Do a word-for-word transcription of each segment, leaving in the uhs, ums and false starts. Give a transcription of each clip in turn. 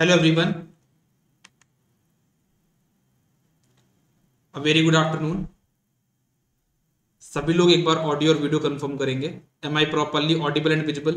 Hello everyone, a very good afternoon. सभी लोग एक बार ऑडियो और वीडियो कंफर्म करेंगे। Am I properly audible and visible?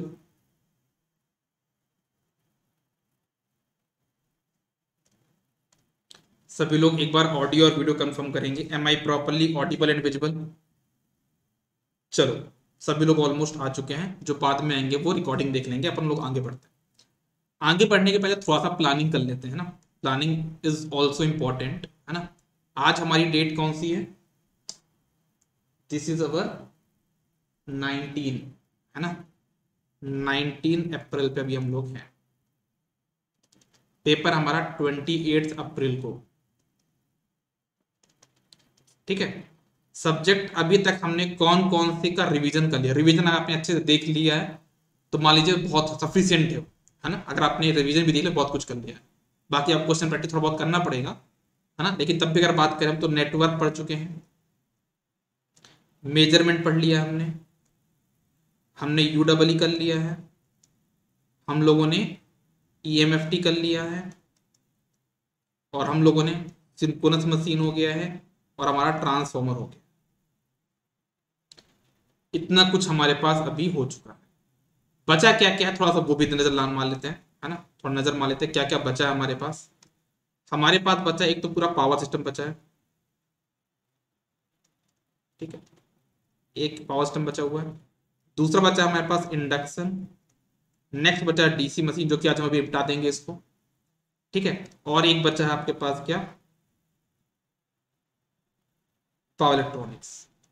सभी लोग एक बार ऑडियो और वीडियो कंफर्म करेंगे। Am I properly audible and visible? चलो, सभी लोग ऑलमोस्ट आ चुके हैं। जो बाद में आएंगे वो रिकॉर्डिंग देख लेंगे। अपन लोग आगे बढ़ते हैं। आगे बढ़ने के पहले थोड़ा सा प्लानिंग कर लेते हैं ना। प्लानिंग इज ऑल्सो इम्पॉर्टेंट, है ना। आज हमारी डेट कौन सी है? दिस इज अवर नाइनटीन, है ना। नाइनटीन अप्रैल पे अभी हम लोग हैं। पेपर हमारा ट्वेंटी एट अप्रैल को, ठीक है। सब्जेक्ट अभी तक हमने कौन कौन से का रिवीजन कर लिया? रिवीजन अगर आपने अच्छे से देख लिया है तो मान लीजिए बहुत सफिशियंट है है ना। अगर आपने रिवीजन भी देख लिया, बहुत कुछ कर लिया है। बाकी आप क्वेश्चन प्रैक्टिस थोड़ा बहुत करना पड़ेगा, है ना। लेकिन तब भी अगर बात करें तो नेटवर्क पढ़ चुके हैं, मेजरमेंट पढ़ लिया हमने हमने यू डबल ई कर लिया है, हम लोगों ने ई एम एफ टी कर लिया है, और हम लोगों ने सिंक्रोनस मशीन हो गया है, और हमारा ट्रांसफॉर्मर हो गया। इतना कुछ हमारे पास अभी हो चुका है। बचा क्या क्या है थोड़ा सा वो भी नजर मार लेते हैं, है ना। थोड़ा नजर मार लेते हैं क्या क्या बचा है हमारे पास। हमारे पास बचा एक तो पूरा पावर सिस्टम बचा है, ठीक है। एक पावर सिस्टम बचा हुआ है। दूसरा बचा हमारे पास इंडक्शन। नेक्स्ट बचा डीसी मशीन, जो कि आज हम अभी निपटा देंगे इसको, ठीक है। और एक बचा है आपके पास क्या? Power electronics.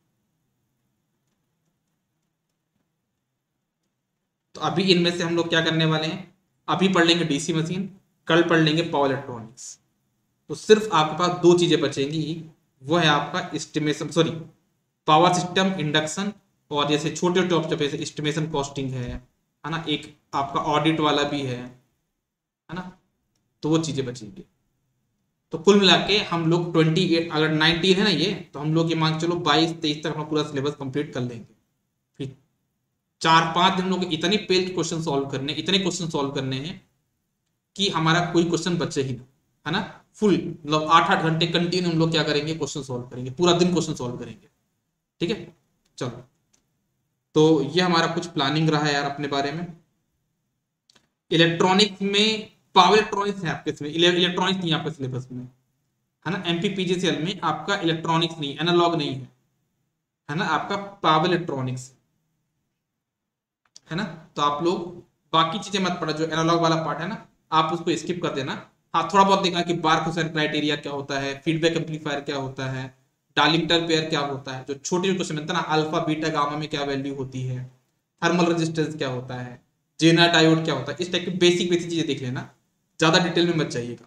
तो अभी इनमें से हम लोग क्या करने वाले हैं? अभी पढ़ लेंगे डीसी मशीन, कल पढ़ लेंगे पावर इलेक्ट्रॉनिक्स। तो सिर्फ आपके पास दो चीजें बचेंगी। वो है आपका estimation, sorry, power system, induction, और जैसे छोटे छोटे ऑप्शन जैसे एस्टिमेशन कॉस्टिंग है है ना। एक आपका ऑडिट वाला भी है है ना। तो वो चीजें बचेंगी। तो कुल मिला के हम लोग ट्वेंटी एट, अगर नाइनटीन है ना ये, तो हम लोग ये मान चलो बाईस तेईस तक अपना पूरा सिलेबस कंप्लीट कर लेंगे। फिर चार पांच दिन लोग इतने पेज क्वेश्चन सॉल्व करने इतने क्वेश्चन सॉल्व करने हैं कि हमारा कोई क्वेश्चन बचे ही ना, है ना। फुल मतलब आठ आठ घंटे कंटिन्यू हम लोग क्या करेंगे? क्वेश्चन सॉल्व करेंगे, पूरा दिन क्वेश्चन सॉल्व करेंगे, ठीक है। चलो, तो ये हमारा कुछ प्लानिंग रहा है यार अपने बारे में। इलेक्ट्रॉनिक्स में पावर इलेक्ट्रॉनिक्स है आपके, इलेक्ट्रॉनिक्स नहीं है आपके सिलेबस में, है ना। एमपीपीजीसीएल में आपका इलेक्ट्रॉनिक्स नहीं, एनालॉग नहीं है, है ना। आपका पावर इलेक्ट्रॉनिक्स, है ना। तो आप लोग बाकी चीजें मत पढ़ो, जो एनालॉग वाला पार्ट है ना, आप उसको स्किप कर देना। हाँ, थोड़ा बहुत देखना कि बार्कहौसेन क्राइटेरिया क्या होता है, फीडबैक एम्पलीफायर क्या होता है, डार्लिंगटन पेयर क्या होता है, जो छोटे जो क्वेश्चन बनता है ना, अल्फा बीटा गामा में क्या वैल्यू होती है, थर्मल रेजिस्टेंस क्या होता है, जेनर डायोड क्या होता है, इस टाइप की बेसिक बेसिक चीजें देख लेना। ज्यादा डिटेल में मत जाइएगा,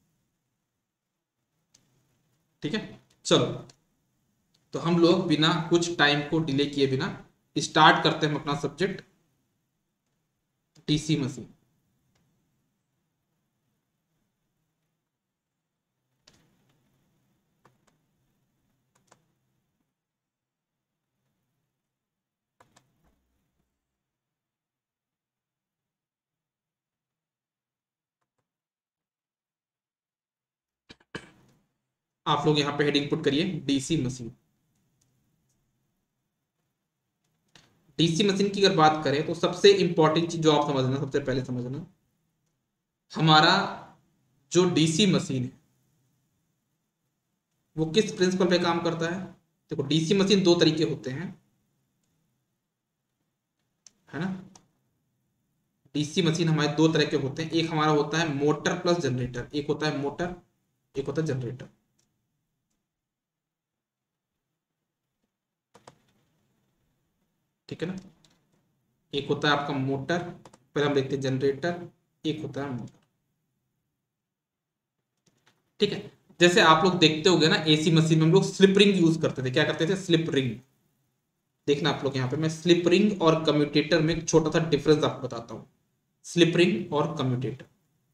ठीक है। चलो, तो हम लोग बिना कुछ टाइम को डिले किए बिना स्टार्ट करते हैं अपना सब्जेक्ट डीसी मशीन। आप लोग यहाँ पे हेडिंग पुट करिए डीसी मशीन। डीसी मशीन की अगर बात करें तो सबसे इंपॉर्टेंट चीज जो आप समझना, सबसे पहले समझना, हमारा जो डीसी मशीन है वो किस प्रिंसिपल पे काम करता है। देखो, डीसी मशीन दो तरीके होते हैं, है ना। डीसी मशीन हमारे दो तरह के होते हैं। एक हमारा होता है मोटर प्लस जनरेटर, एक होता है मोटर, एक होता है जनरेटर, ठीक है ना। एक होता है आपका मोटर, फिर हम देखते हैं जनरेटर, एक होता है मोटर, ठीक है। जैसे आप लोग देखते होंगे ना, एसी मशीन में हम लोग स्लिप रिंग यूज करते थे। क्या करते थे? Slip ring. देखना आप लोग यहाँ पे, मैं स्लिप रिंग और कम्यूटेटर में एक छोटा सा डिफरेंस आपको बताता हूँ। स्लिप रिंग और कम्यूटेटर,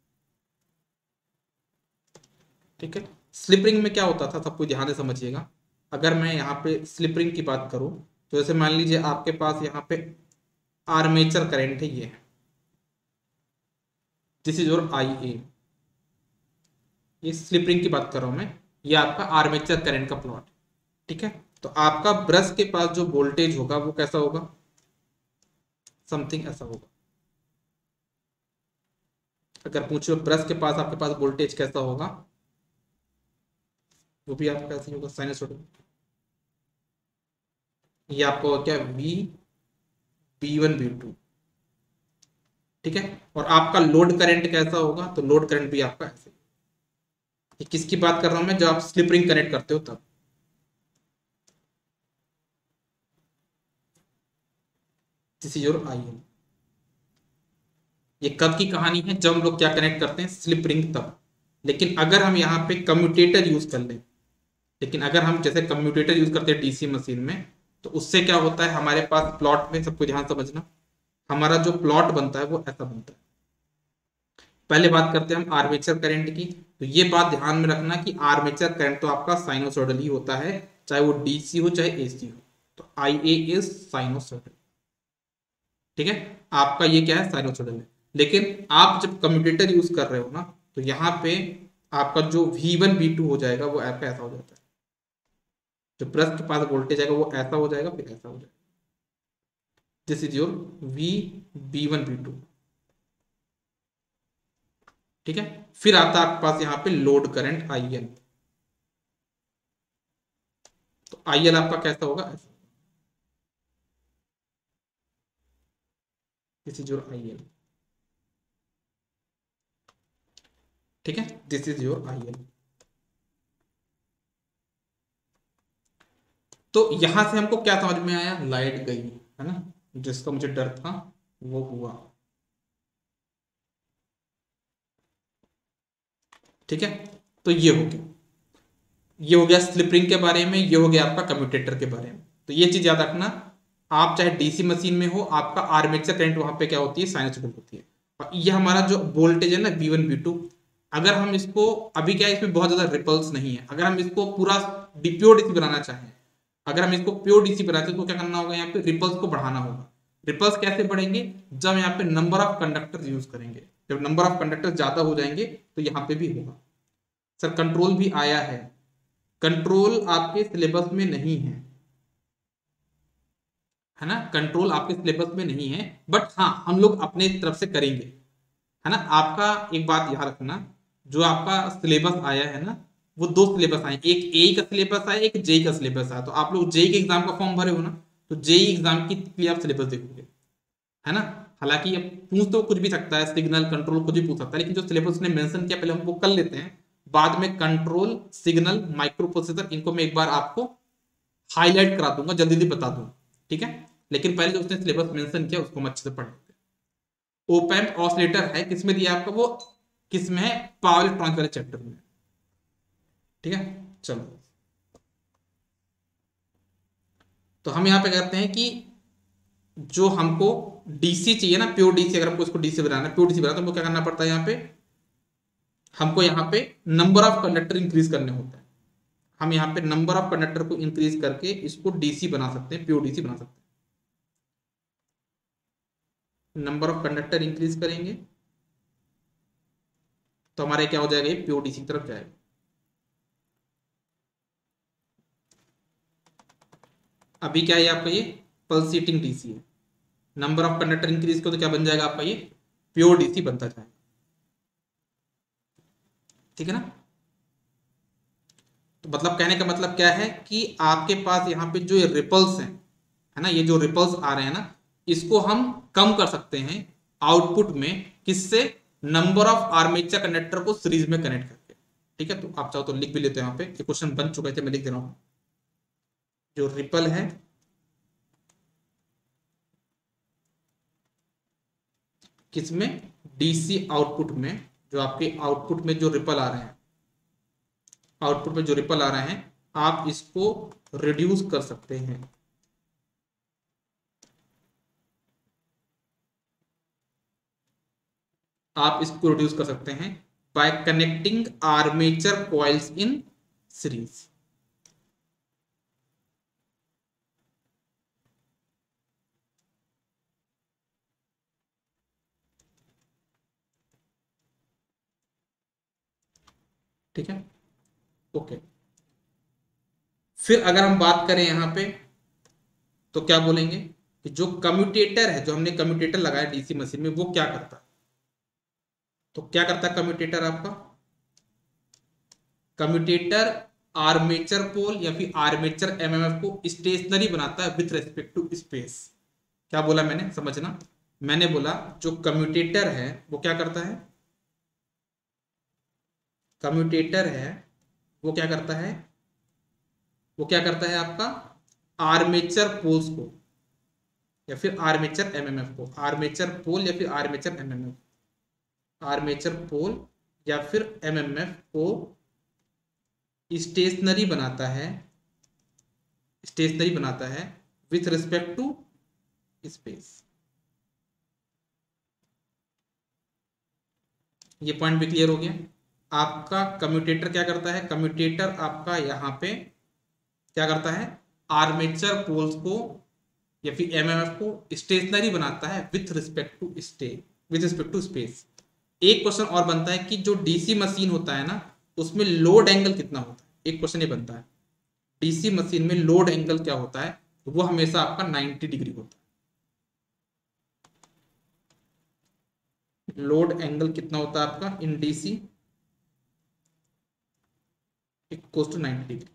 ठीक है। स्लिप रिंग में क्या होता था, सबको ध्यान से समझिएगा। अगर मैं यहाँ पे स्लिप रिंग की बात करूँ, तो जैसे मान लीजिए आपके पास यहाँ पे आर्मेचर करंट है, ये this is your I A, ये स्लिप रिंग की बात कर रहा हूं मैं, ये आपका आर्मेचर करंट का प्लॉट, ठीक है। तो आपका ब्रश के पास जो वोल्टेज होगा वो कैसा होगा, समथिंग ऐसा होगा। अगर पूछो ब्रश के पास आपके पास वोल्टेज कैसा होगा, वो भी आपका ऐसे ही होगा, साइनसोइडल। ये आपको क्या, V B one B two, ठीक है। और आपका लोड करंट कैसा होगा, तो लोड करंट भी आपका ऐसे। ये किसकी बात कर रहा हूं मैं, जब आप स्लिप रिंग कनेक्ट करते हो तब। This is your I N. ये कब की कहानी है, जब हम लोग क्या कनेक्ट करते हैं, स्लिप रिंग तब। लेकिन अगर हम यहाँ पे कम्यूटेटर यूज कर लें, लेकिन अगर हम जैसे कम्यूटेटर यूज करते हैं डीसी मशीन में, तो उससे क्या होता है, हमारे पास प्लॉट में, सबको ध्यान समझना, हमारा जो प्लॉट बनता है वो ऐसा बनता है। पहले बात करते हैं हम आर्मेचर करंट की। तो ये बात ध्यान में रखना कि आर्मेचर करंट तो आपका साइनोसॉइडल ही होता है, चाहे वो डीसी हो चाहे एसी हो। तो आई ए इज साइनोसॉइडल, ठीक है। आपका ये क्या है, साइनोसॉइडल है। लेकिन आप जब कम्यूटेटर यूज कर रहे हो ना, तो यहाँ पे आपका जो वी वन वी टू हो जाएगा वो आपका ऐसा हो जाता है। जो ब्रश के पास वोल्टेज आएगा वो ऐसा हो जाएगा, फिर ऐसा हो जाएगा। This is your V B one B two, ठीक है। फिर आता है आपके पास यहाँ पे लोड करंट आई एल। तो आई एल आपका कैसा होगा, ऐसा। This is your I L, ठीक है। This is your I L. तो यहां से हमको क्या समझ में आया, लाइट गई है ना, जिसका मुझे डर था वो हुआ, ठीक है। तो ये हो गया, ये हो गया स्लिप रिंग के बारे में, ये हो गया आपका कम्यूटेटर के बारे में। तो ये चीज याद रखना, आप चाहे डीसी मशीन में हो, आपका आर्मेचर करंट वहां पे क्या होती है, साइनसॉइडल होती है। और ये हमारा जो वोल्टेज है ना वी वन वी टू, अगर हम इसको, अभी क्या है इसमें बहुत ज्यादा रिपल्स नहीं है, अगर हम इसको पूरा प्योर डीसी बनाना चाहें, अगर हम इसको प्योर डीसी बनाते हैं तो क्या करना होगा, यहाँ पे रिपल्स को बढ़ाना होगा। रिपल्स कैसे बढ़ेंगे, जब यहाँ पे नंबर ऑफ कंडक्टर यूज करेंगे। जब नंबर ऑफ कंडक्टर ज्यादा हो जाएंगे तो यहाँ पे भी होगा। सर कंट्रोल भी आया है, कंट्रोल आपके सिलेबस में नहीं है, है ना, कंट्रोल आपके सिलेबस में नहीं है, बट हाँ हम लोग अपने तरफ से करेंगे, है ना। आपका एक बात याद रखना, जो आपका सिलेबस आया है ना, वो दो सिलेबस आए, एक ए का सिलेबस आया, एक जेई का सिलेबस आया। तो आप लोग जेई के एग्जाम का फॉर्म भरे हो ना, तो जेई एग्जाम के लिए आप सिलेबस देखोगे, है ना। हालांकि अब पूछ तो कुछ भी सकता है, सिग्नल कंट्रोल कुछ भी पूछ सकता है, लेकिन जो सिलेबस ने मेंशन किया पहले हमको कर लेते हैं, बाद में कंट्रोल सिग्नल माइक्रो प्रोसेसर इनको मैं एक बार आपको हाईलाइट करा दूंगा, जल्दी जल्दी बता दूंगा, ठीक है। लेकिन पहले जो उसने सिलेबस मेंशन किया उसको हम अच्छे से पढ़ लेते हैं। ओपैम्प ऑसिलेटर है किसमें दिया आपका, वो किसमें है, पावर इलेक्ट्रॉनिक्स वाले चैप्टर में, ठीक है। चलो, तो हम यहाँ पे करते हैं कि जो हमको डीसी चाहिए ना, प्योर डीसी, अगर हमको इसको डीसी बनाना है, प्योर डीसी बनाना, तो हमको क्या करना पड़ता है, यहाँ पे हमको यहाँ पे नंबर ऑफ कंडक्टर इंक्रीज करने होते हैं। हम यहाँ पे नंबर ऑफ कंडक्टर को इंक्रीज करके इसको डीसी बना सकते हैं, प्योर डीसी बना सकते हैं। नंबर ऑफ कंडक्टर इंक्रीज करेंगे तो हमारे क्या हो जाएगा, ये प्योर डीसी की तरफ जाएगा। अभी क्या है आपका, ये पल्सेटिंग डीसी है। नंबर ऑफ कंडक्टर इंक्रीज करो तो क्या बन जाएगा आपका, ये प्योर डीसी बनता जाएगा, ठीक है ना। तो मतलब कहने का मतलब क्या है कि आपके पास यहाँ पे जो ये रिपल्स हैं, है ना, ये जो रिपल्स आ रहे हैं ना, इसको हम कम कर सकते हैं आउटपुट में, किससे, नंबर ऑफ आर्मेचर कंडक्टर को सीरीज में कनेक्ट करके, ठीक है। तो आप चाहो तो लिख भी लेते हैं, यहाँ पे ये क्वेश्चन बन चुका है, मैं लिख दे रहा हूं। जो रिपल है किसमें, डीसी आउटपुट में, जो आपके आउटपुट में जो रिपल आ रहे हैं, आउटपुट में जो रिपल आ रहे हैं, आप इसको रिड्यूस कर सकते हैं। आप इसको रिड्यूस कर सकते हैं by connecting armature coils in series. ठीक है, ओके। फिर अगर हम बात करें यहां पे तो क्या बोलेंगे कि जो कम्यूटेटर है, जो हमने कम्यूटेटर लगाया डीसी मशीन में, वो क्या करता है? तो क्या करता है कम्यूटेटर आपका? कम्यूटेटर आर्मेचर पोल या फिर आर्मेचर एमएमएफ को स्टेशनरी बनाता है विथ रेस्पेक्ट टू स्पेस। क्या बोला मैंने, समझना। मैंने बोला जो कम्यूटेटर है वो क्या करता है, कम्यूटेटर है वो क्या करता है, वो क्या करता है आपका आर्मेचर पोल्स को या फिर आर्मेचर एमएमएफ को, आर्मेचर पोल या फिर आर्मेचर एमएमएफ, आर्मेचर पोल या फिर एमएमएफ को स्टेशनरी बनाता है, स्टेशनरी बनाता है विथ रिस्पेक्ट टू स्पेस। ये पॉइंट भी क्लियर हो गया। आपका कम्यूटेटर क्या करता है, कम्यूटेटर आपका यहां पे क्या करता है, आर्मेचर पोल्स को या फिर एमएमएफ को स्टेशनरी बनाता है with respect to stay with respect to space. एक क्वेश्चन और बनता है कि जो डीसी मशीन होता है ना, उसमें लोड एंगल कितना होता है। एक क्वेश्चन ये बनता है, डीसी मशीन में लोड एंगल क्या होता है, वो हमेशा आपका नाइन्टी डिग्री होता है। लोड एंगल कितना होता है आपका in DC, equal to ninety degree.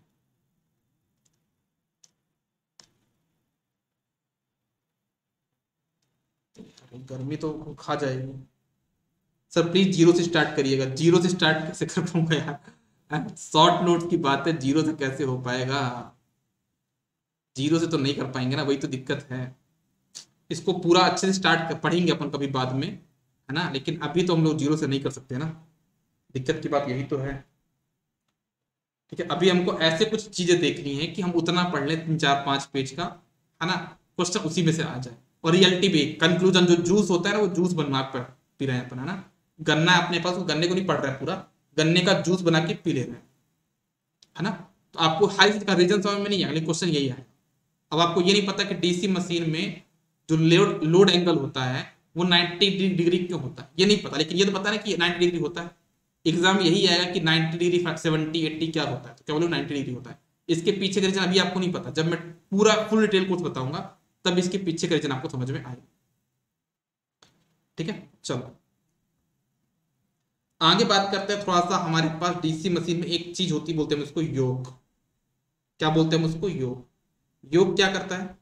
गर्मी तो खा जाएगी। सर प्लीज जीरो से स्टार्ट करिएगा। जीरो से स्टार्ट कैसे कर पाऊंगा यार, शॉर्ट नोट की बात है, जीरो से कैसे हो पाएगा? जीरो से तो नहीं कर पाएंगे ना, वही तो दिक्कत है। इसको पूरा अच्छे से स्टार्ट कर, पढ़ेंगे अपन कभी बाद में, है ना, लेकिन अभी तो हम लोग जीरो से नहीं कर सकते ना, दिक्कत की बात यही तो है। ठीक है, अभी हमको ऐसे कुछ चीजें देखनी है कि हम उतना पढ़ लें तीन चार पांच पेज का, है ना, क्वेश्चन उसी में से आ जाए। और रियलिटी भी कंक्लूजन, जो जूस होता है ना, वो जूस बनवा कर पी रहे हैं अपन, है ना। गन्ना है अपने पास, वो गन्ने को नहीं पढ़ रहा है पूरा, गन्ने का जूस बना के पी ले रहे हैं, है ना। तो आपको हर चीज का रीजन समझ में नहीं आया, लेकिन क्वेश्चन यही है। अब आपको ये नहीं पता कि डीसी मशीन में जो लोड लोड एंगल होता है वो नाइन्टी डिग्री क्यों होता है, ये नहीं पता, लेकिन ये तो पता है कि नाइन्टी डिग्री होता है। एग्जाम यही आएगा कि नाइन्टी डिग्री सेवेंटी एट्टी क्या होता है, तो क्या बोलो नाइन्टी डिग्री होता है। इसके पीछे का रीजन अभी आपको नहीं पता, जब मैं पूरा फुल डिटेल कोर्स बताऊंगा तब इसके पीछे का रीजन आपको समझ में आएगा। ठीक है, चलो आगे बात करते हैं थोड़ा सा। हमारे पास डीसी मशीन में एक चीज होती है, बोलते हैं उसको योग। क्या बोलते हैं उसको, योग। योग क्या करता है,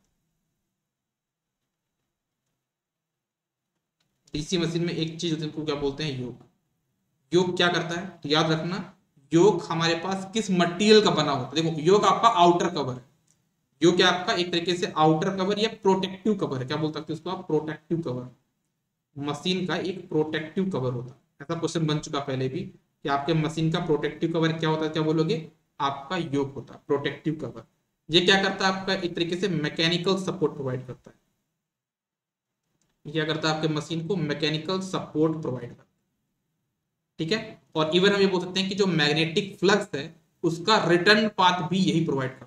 डीसी मशीन में एक चीज होती है, उसको क्या बोलते हैं, योग। योग क्या करता है, तो याद रखना, योग हमारे पास किस मटेरियल का बना होता है। देखो योग आपका आउटर कवर है, योग क्या आपका एक तरीके से आउटर कवर या प्रोटेक्टिव कवर है। क्या बोल सकते हैं उसको आप, प्रोटेक्टिव कवर। मशीन का एक प्रोटेक्टिव कवर होता है। ऐसा क्वेश्चन बन चुका पहले भी कि आपके मशीन का प्रोटेक्टिव कवर क्या होता है, क्या बोलोगे, आपका योग होता है प्रोटेक्टिव कवर। ये क्या करता है, आपका एक तरीके से मैकेनिकल सपोर्ट प्रोवाइड करता है। क्या करता है, आपके मशीन को मैकेनिकल सपोर्ट प्रोवाइड करता है। ठीक है, और इवन हम ये बोल सकते हैं कि जो मैग्नेटिक फ्लक्स है उसका रिटर्न पाथ भी यही प्रोवाइड करता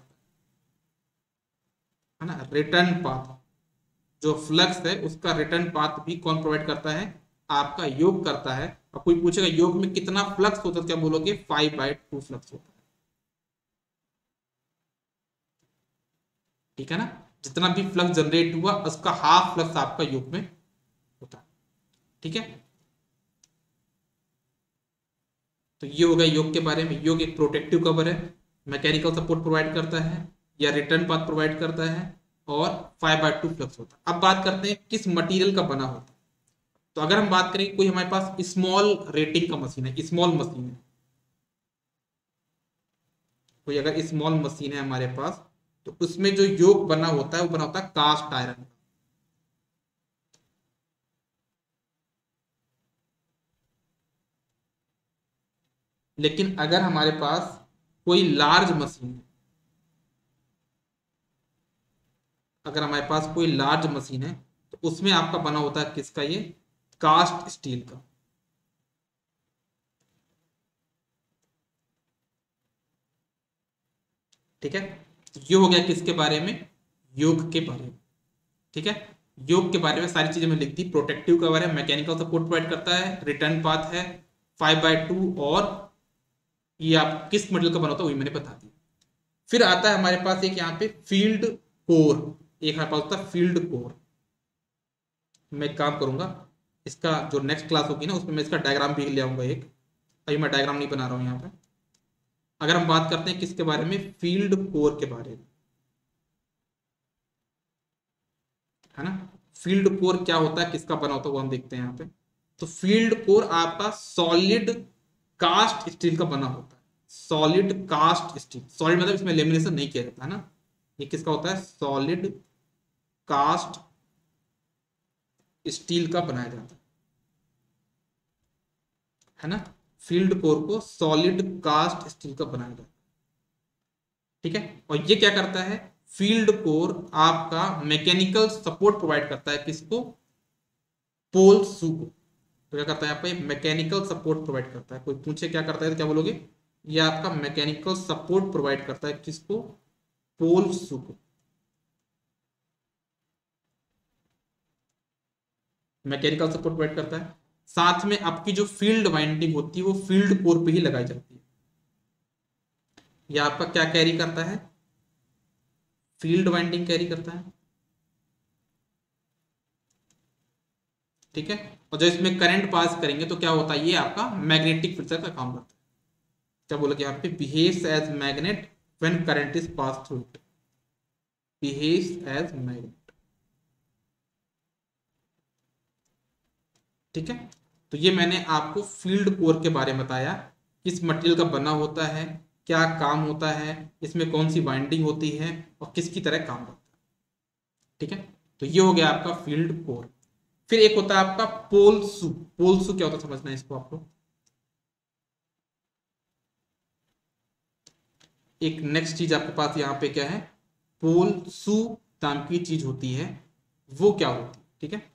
है, है ना। रिटर्न पाथ, जो फ्लक्स है उसका रिटर्न पाथ भी कौन प्रोवाइड करता है, आपका योग करता है। और कोई पूछेगा योग में कितना फ्लक्स होता है, क्या बोलोगे, फाइव बाई टू फ्लक्स होता है। ठीक है ना, जितना भी फ्लक्स जनरेट हुआ उसका हाफ फ्लक्स आपका योग में होता है। ठीक है, तो ये हो गया योग के बारे में। योग एक प्रोटेक्टिव कवर है, मैकेनिकल सपोर्ट प्रोवाइड करता है या रिटर्न पाथ प्रोवाइड करता है, और फाइव बाई टू फ्लक्स होता है। अब बात करते हैं किस मटेरियल का बना होता है। तो अगर हम बात करें कोई हमारे पास स्मॉल रेटिंग का मशीन है, स्मॉल मशीन है, कोई अगर स्मॉल मशीन है हमारे पास, तो उसमें जो योग बना होता है वो बना होता है कास्ट आयरन का। लेकिन अगर हमारे पास कोई लार्ज मशीन है, अगर हमारे पास कोई लार्ज मशीन है तो उसमें आपका बना होता है किसका, ये कास्ट स्टील का। ठीक है, तो ये हो गया किसके बारे में, योग के बारे में। ठीक है, योग के बारे में सारी चीजें मैं लिख दी। प्रोटेक्टिव कवर है, मैकेनिकल सपोर्ट प्रोवाइड करता है, रिटर्न पाथ है फाइव बाई टू और ये आप किस मटेरियल का बना होता है वही मैंने बता दिया। फिर आता है हमारे पास एक यहाँ पे फील्ड कोर, एक हमारे पास होता है फील्ड कोर। मैं एक काम करूंगा, इसका जो नेक्स्ट क्लास होगी ना उसमें मैं इसका डायग्राम भी ले आऊंगा एक, अभी मैं डायग्राम नहीं बना रहा हूं यहाँ पे। अगर हम बात करते हैं किसके बारे में, फील्ड कोर के बारे में, है ना। फील्ड कोर क्या होता है, किसका बना होता है वो हम देखते हैं यहाँ पे। तो फील्ड कोर आपका सॉलिड कास्ट स्टील का बना होता है, सॉलिड कास्ट स्टील। सॉलिड मतलब इसमें लेमिनेशन नहीं किया जाता है ना, ये किसका होता है, सॉलिड कास्ट स्टील का बनाया जाता है है ना। फील्ड कोर को सॉलिड कास्ट स्टील का बनाया जाता है, ठीक है। और ये क्या करता है, फील्ड कोर आपका मैकेनिकल सपोर्ट प्रोवाइड करता है किसको, पोल शू को। तो क्या करता है आपका, ये मैकेनिकल सपोर्ट प्रोवाइड करता है। कोई पूछे क्या करता है तो क्या बोलोगे, ये आपका मैकेनिकल सपोर्ट प्रोवाइड करता है किसको, पोल शू को। मैकेनिकल सपोर्ट प्रोवाइड करता है, साथ में आपकी जो फील्ड वाइंडिंग होती है वो फील्ड कोर पे ही लगाई जाती है। ये आपका क्या कैरी करता है, फील्ड वाइंडिंग कैरी करता है, ठीक है। और जब इसमें करंट पास करेंगे तो क्या होता है, ये आपका मैग्नेटिक फील्ड का काम करता है। क्या बोला कि यहाँ पे behaves as magnet when current is pass through it, behaves as magnet, ठीक है। तो ये मैंने आपको फील्ड कोर के बारे में बताया, किस मटेरियल का बना होता है, क्या काम होता है, इसमें कौन सी वाइंडिंग होती है और किसकी तरह काम करता है, ठीक है। तो ये हो गया आपका फील्ड कोर। फिर एक होता है आपका पोल शू। पोल शू क्या होता है समझना है इसको आप लोग। एक नेक्स्ट चीज आपके पास यहाँ पे क्या है, पोल शू नाम की चीज होती है, वो क्या होती है, ठीक है।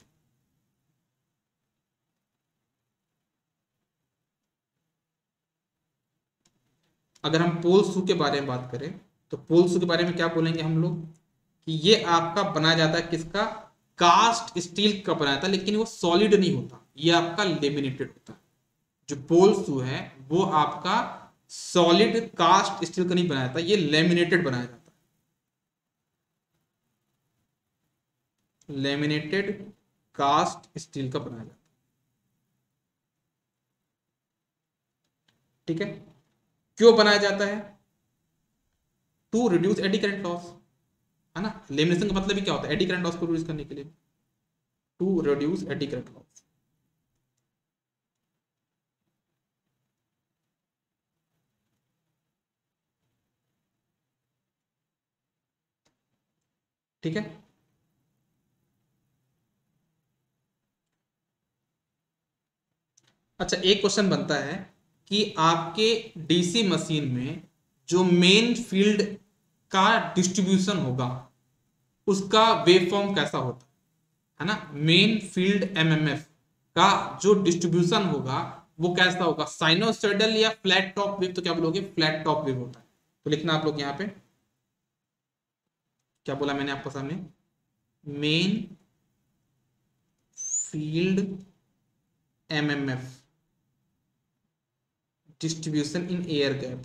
अगर हम पोल शू के बारे में बात करें तो पोल शू के बारे में क्या बोलेंगे हम लोग, कि ये आपका बनाया जाता है किसका, कास्ट स्टील का बनाया था, लेकिन वो सॉलिड नहीं होता, ये आपका लेमिनेटेड होता है। जो पोल शू है वो आपका सॉलिड कास्ट स्टील का नहीं बनाया था, ये लेमिनेटेड बनाया जाता है, लेमिनेटेड कास्ट स्टील का बनाया जाता है, ठीक है। क्यों बनाया जाता है, to reduce eddy current loss, है ना। लेमिनेशन का मतलब ही क्या होता है, एडी करंट लॉस को रिड्यूस करने के लिए, to reduce eddy current loss, ठीक है। अच्छा एक क्वेश्चन बनता है कि आपके डीसी मशीन में जो मेन फील्ड का डिस्ट्रीब्यूशन होगा उसका वेवफॉर्म कैसा होता है ना। मेन फील्ड एमएमएफ का जो डिस्ट्रीब्यूशन होगा वो कैसा होगा, साइनोसॉइडल या फ्लैट टॉप वेव। तो क्या बोलोगे, फ्लैट टॉप वेव होता है। तो लिखना आप लोग यहाँ पे क्या बोला मैंने आपको सामने, main field MMF distribution in air gap,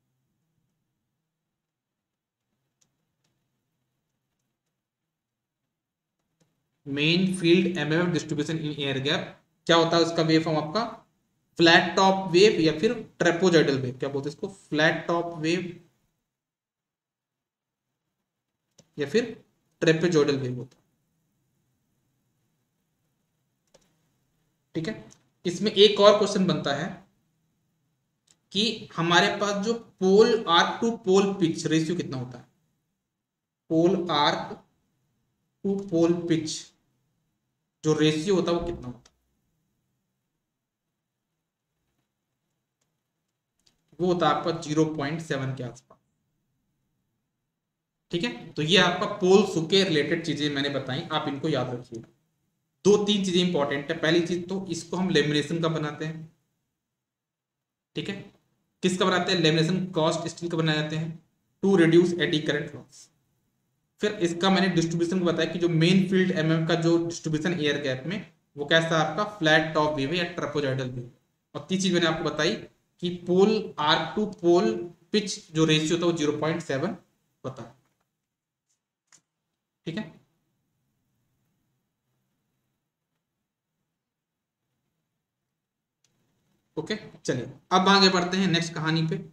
main field MMF distribution in air gap क्या होता है, उसका वेव फॉर्म आपका फ्लैट टॉप वेव या फिर ट्रेपोजॉइडल वेव। क्या बोलते हैं इसको, फ्लैट टॉप वेव या फिर ट्रेपेजॉइडल वेव होता है, ठीक है। इसमें एक और क्वेश्चन बनता है कि हमारे पास जो pole arc to pole pitch ratio कितना होता है, pole arc to pole pitch जो रेशियो होता है वो कितना होता है, वो होता है आपका जीरो पॉइंट सेवन के आसपास, ठीक है। तो ये आपका पोल शू के रिलेटेड चीजें मैंने बताई, आप इनको याद रखिएगा। दो तीन चीजें इंपॉर्टेंट है। पहली चीज तो इसको हम लेमिनेशन का बनाते हैं, ठीक है। किसका बनाते हैं, लेमिनेशन कास्ट स्टील का बनाए जाते हैं to reduce eddy current loss. फिर इसका मैंने डिस्ट्रीब्यूशन को बताया कि जो मेन फील्ड एमएम का जो डिस्ट्रीब्यूशन एयर गैप में वो कैसा आपका फ्लैट टॉप वेव है या ट्रेपेजॉइडल वेव। और तीसरी चीज मैंने आपको बताई कि pole arc to pole pitch जो रेशियो था वो जीरो पॉइंट सेवन होता है। ठीक है, ओके। चलिए अब आगे बढ़ते हैं नेक्स्ट कहानी पे।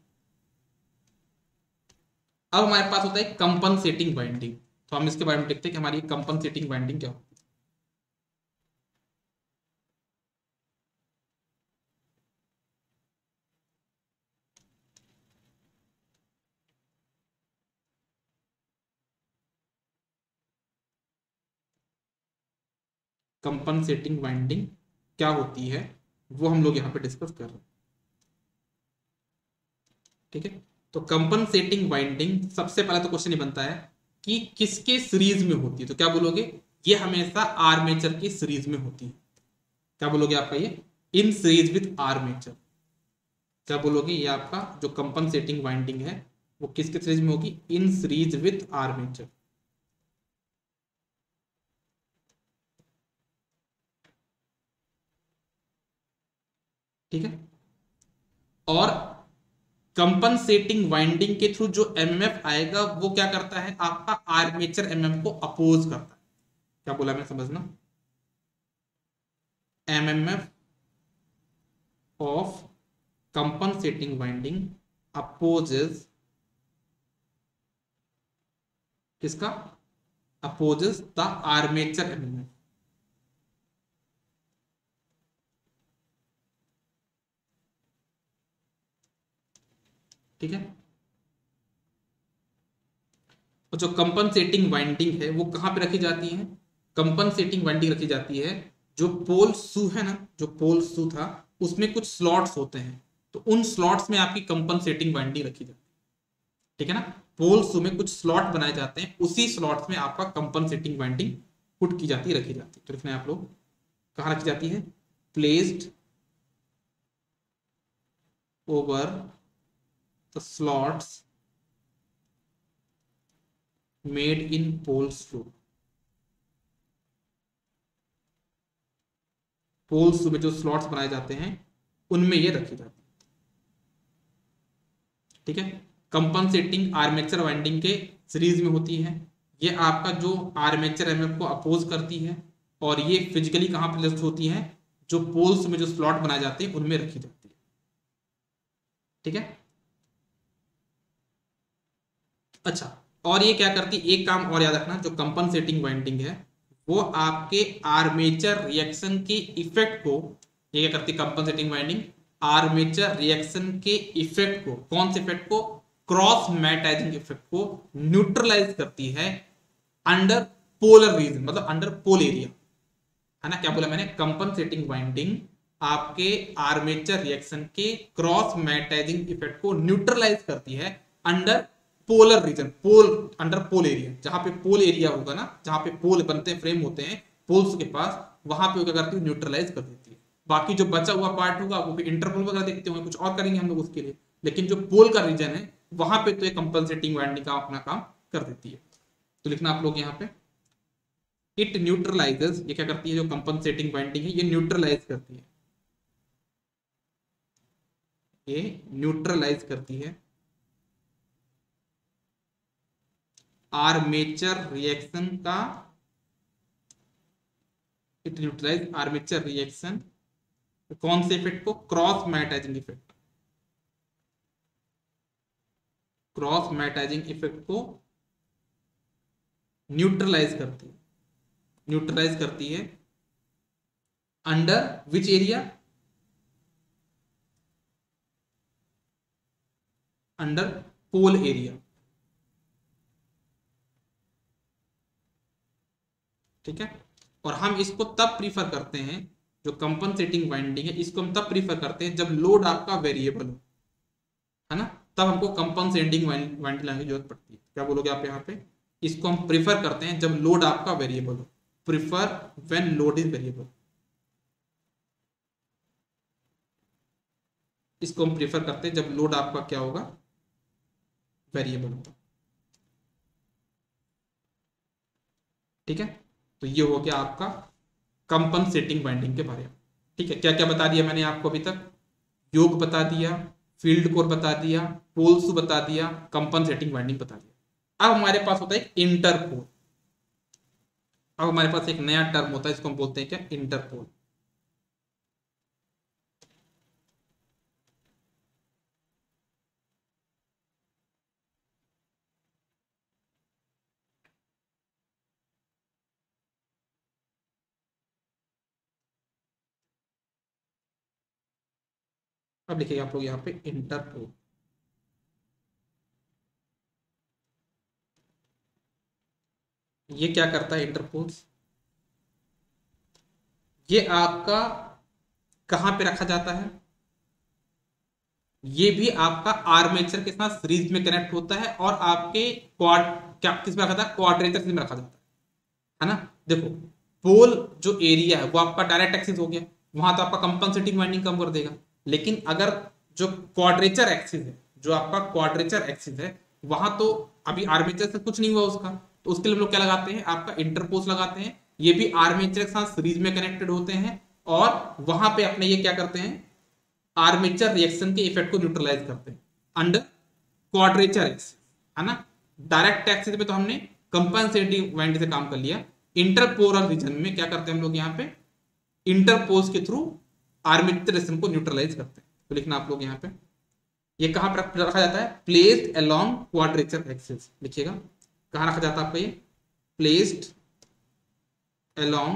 अब हमारे पास होता है कंपनसेटिंग वाइंडिंग। तो हम इसके बारे में देखते हैं कि हमारी कंपनसेटिंग वाइंडिंग क्या होती है। कंपनसेटिंग वाइंडिंग क्या होती है वो हम लोग यहाँ पे डिस्कस कर रहे हैं। ठीक है, तो कंपनसेटिंग वाइंडिंग सबसे पहला तो क्वेश्चन ये बनता है कि किसके सीरीज में होती है। तो क्या बोलोगे, ये हमेशा आर्मेचर की सीरीज में होती है। क्या बोलोगे आपका ये, इन सीरीज विद आर्मेचर। क्या बोलोगे, ये आपका जो कंपनसेटिंग वाइंडिंग है वो किसके सीरीज में होगी, इन सीरीज विद आर्मेचर। ठीक है, और कंपनसेटिंग वाइंडिंग के थ्रू जो एमएमएफ आएगा वो क्या करता है, आपका आर्मेचर एमएमएफ को अपोज करता है। क्या बोला मैं, समझना, MMF of compensating winding opposes किसका, अपोजेस द आर्मेचर एमएमएफ। ठीक है, और जो कंपनसेटिंग वाइंडिंग है वो कहां पे रखी जाती है, कंपनसेटिंग वाइंडिंग रखी जाती है जो पोल शू है ना, जो पोल शू था उसमें कुछ स्लॉट्स होते हैं, तो उन स्लॉट्स में आपकी कंपनसेटिंग वाइंडिंग रखी जाती है। ठीक है ना, पोल शू में कुछ स्लॉट बनाए जाते हैं, उसी स्लॉट्स में आपका कंपनसेटिंग वाइंडिंग पुट की जाती है, रखी जाती है। तो लिखना है आप लोग, कहां रखी जाती है, placed over the slots made in pole shoe. Poles में जो स्लॉट्स बनाए जाते हैं उनमें ये रखी जाती है। ठीक है, कंपनसेटिंग आर्मेचर वाइंडिंग के सीरीज में होती है। ये आपका जो आर्मेचर एमएफ को अपोज करती है, और ये फिजिकली कहां पर लिस्ट होती है, जो पोल्स में जो स्लॉट बनाए जाते हैं उनमें रखी जाती है। ठीक है, अच्छा, और ये क्या करती है, एक काम और याद रखना, जो कंपनसेटिंग वाइंडिंग है वो आपके आर्मेचर रिएक्शन के इफेक्ट को, ये क्या करती है कंपनसेटिंग वाइंडिंग, आर्मेचर रिएक्शन के इफेक्ट को, कौन से इफेक्ट को, क्रॉस मैग्नेटाइजिंग इफेक्ट को न्यूट्रलाइज करती है अंडर पोलर रीजन, मतलब अंडर पोल एरिया, है ना। क्या बोला मैंने, कंपनसेटिंग वाइंडिंग आपके आर्मेचर रिएक्शन के क्रॉस मैग्नेटाइजिंग इफेक्ट को न्यूट्रलाइज करती है under polar region, pole under pole area, जहां पे पोल एरिया होगा ना, जहां पे पोल बनते हैं, फ्रेम होते हैं पोल्स के पास, वहां पे क्या करती है, न्यूट्रलाइज कर देती है। बाकी जो बचा हुआ पार्ट होगा वो भी इंटरपोल वगैरह देखते होंगे, कुछ और करेंगे हम लोग उसके लिए, लेकिन जो पोल का रीजन है वहां पे तो एक कंपनसेटिंग वाइंडिंग का अपना काम कर देती है। तो लिखना आप लोग यहाँ पे, इट न्यूट्रलाइजेस, ये क्या करती है, जो कंपनसेटिंग वाइंडिंग है ये न्यूट्रलाइज करती है, ये न्यूट्रलाइज करती है आर्मेचर रिएक्शन का, इट न्यूट्रलाइज आर्मेचर रिएक्शन, कौन से इफेक्ट को, cross magnetizing effect, cross magnetizing effect को न्यूट्रलाइज करती है, न्यूट्रलाइज करती है under which area, under pole area. ठीक है, और हम इसको तब प्रीफर करते हैं, जो कंपनसेटिंग वाइंडिंग है इसको हम तब प्रीफर करते हैं जब लोड आपका वेरिएबल हो, है ना, तब हमको कंपनसेटिंग वाइंडिंग लाने की जरूरत पड़ती है। क्या बोलोगे आप यहाँ पे, इसको हम प्रीफर करते हैं जब लोड आपका वेरिएबल हो, prefer when load is variable, इसको हम प्रीफर करते हैं जब लोड आपका क्या होगा, वेरिएबल होगा। ठीक है, तो ये हो गया आपका कंपनसेटिंग वाइंडिंग के बारे में। ठीक है, क्या क्या बता दिया मैंने आपको अभी तक, योग बता दिया, फील्ड कोर बता दिया, पोल्स बता दिया, कंपनसेटिंग वाइंडिंग बता दिया। अब हमारे पास होता है इंटरपोल। अब हमारे पास एक नया टर्म होता है, इसको हम बोलते हैं क्या, इंटरपोल। अब लिखिए आप लोग यहाँ पे इंटरपोल। ये क्या करता है इंटरपोल्स, ये आपका कहां पे रखा जाता है, ये भी आपका आर्मेचर के साथ सीरीज में कनेक्ट होता है और आपके क्वाड क्या किस में रखा था, क्वाड्रेचर सीरीज में रखा जाता है है ना। देखो पोल जो एरिया है वो आपका डायरेक्ट एक्सिस हो गया, वहां तो आपका कंपनसेटिंग वाइंडिंग कम कर देगा। लेकिन अगर जो क्वाड्रेचर एक्सिस है, जो आपका क्वाड्रेचर एक्सिस है, वहां तो अभी आर्मेचर से कुछ नहीं हुआ उसका, तो उसके लिए हम लोग क्या लगाते हैं, आपका इंटरपोज लगाते हैं। ये भी आर्मेचर के साथ सीरीज में कनेक्टेड होते हैं और वहां पे अपने ये क्या करते हैं, आर्मेचर रिएक्शन के इफेक्ट को न्यूट्रलाइज करते हैं अंडर क्वाड्रेचर एक्सिस, है ना। डायरेक्ट एक्सिस पे तो हमने कंपनसेटिंग वाइंडिंग से काम कर लिया, इंटरपोलर रीजन में क्या करते हैं हम लोग, यहाँ पे इंटरपोज के थ्रू आर्मेचर रिएक्शन को न्यूट्रलाइज करते हैं। तो लिखना आप लोग यहाँ पे, ये कहां पर रखा जाता है, प्लेस्ड अलोंग क्वाड्रेचर एक्सिस। लिखिएगा कहां रखा जाता है आपका ये, placed along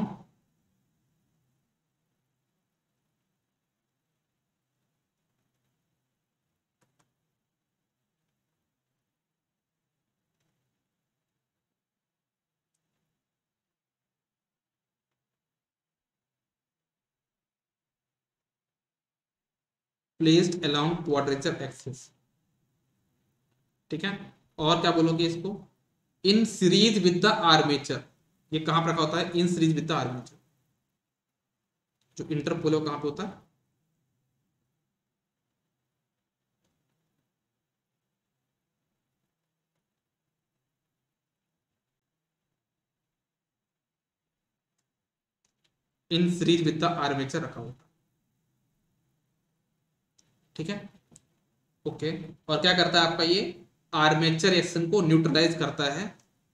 placed along quadrature axis, ठीक है। और क्या बोलोगे इसको, in series with the armature. ये कहां पर रखा होता है, in series with the armature. जो इंटरपोल है कहां पे होता है, in series with the armature रखा होता है, ठीक है। ओके, और क्या करता है आपका ये, आर्मेचर रिएक्शन को न्यूट्रलाइज करता है।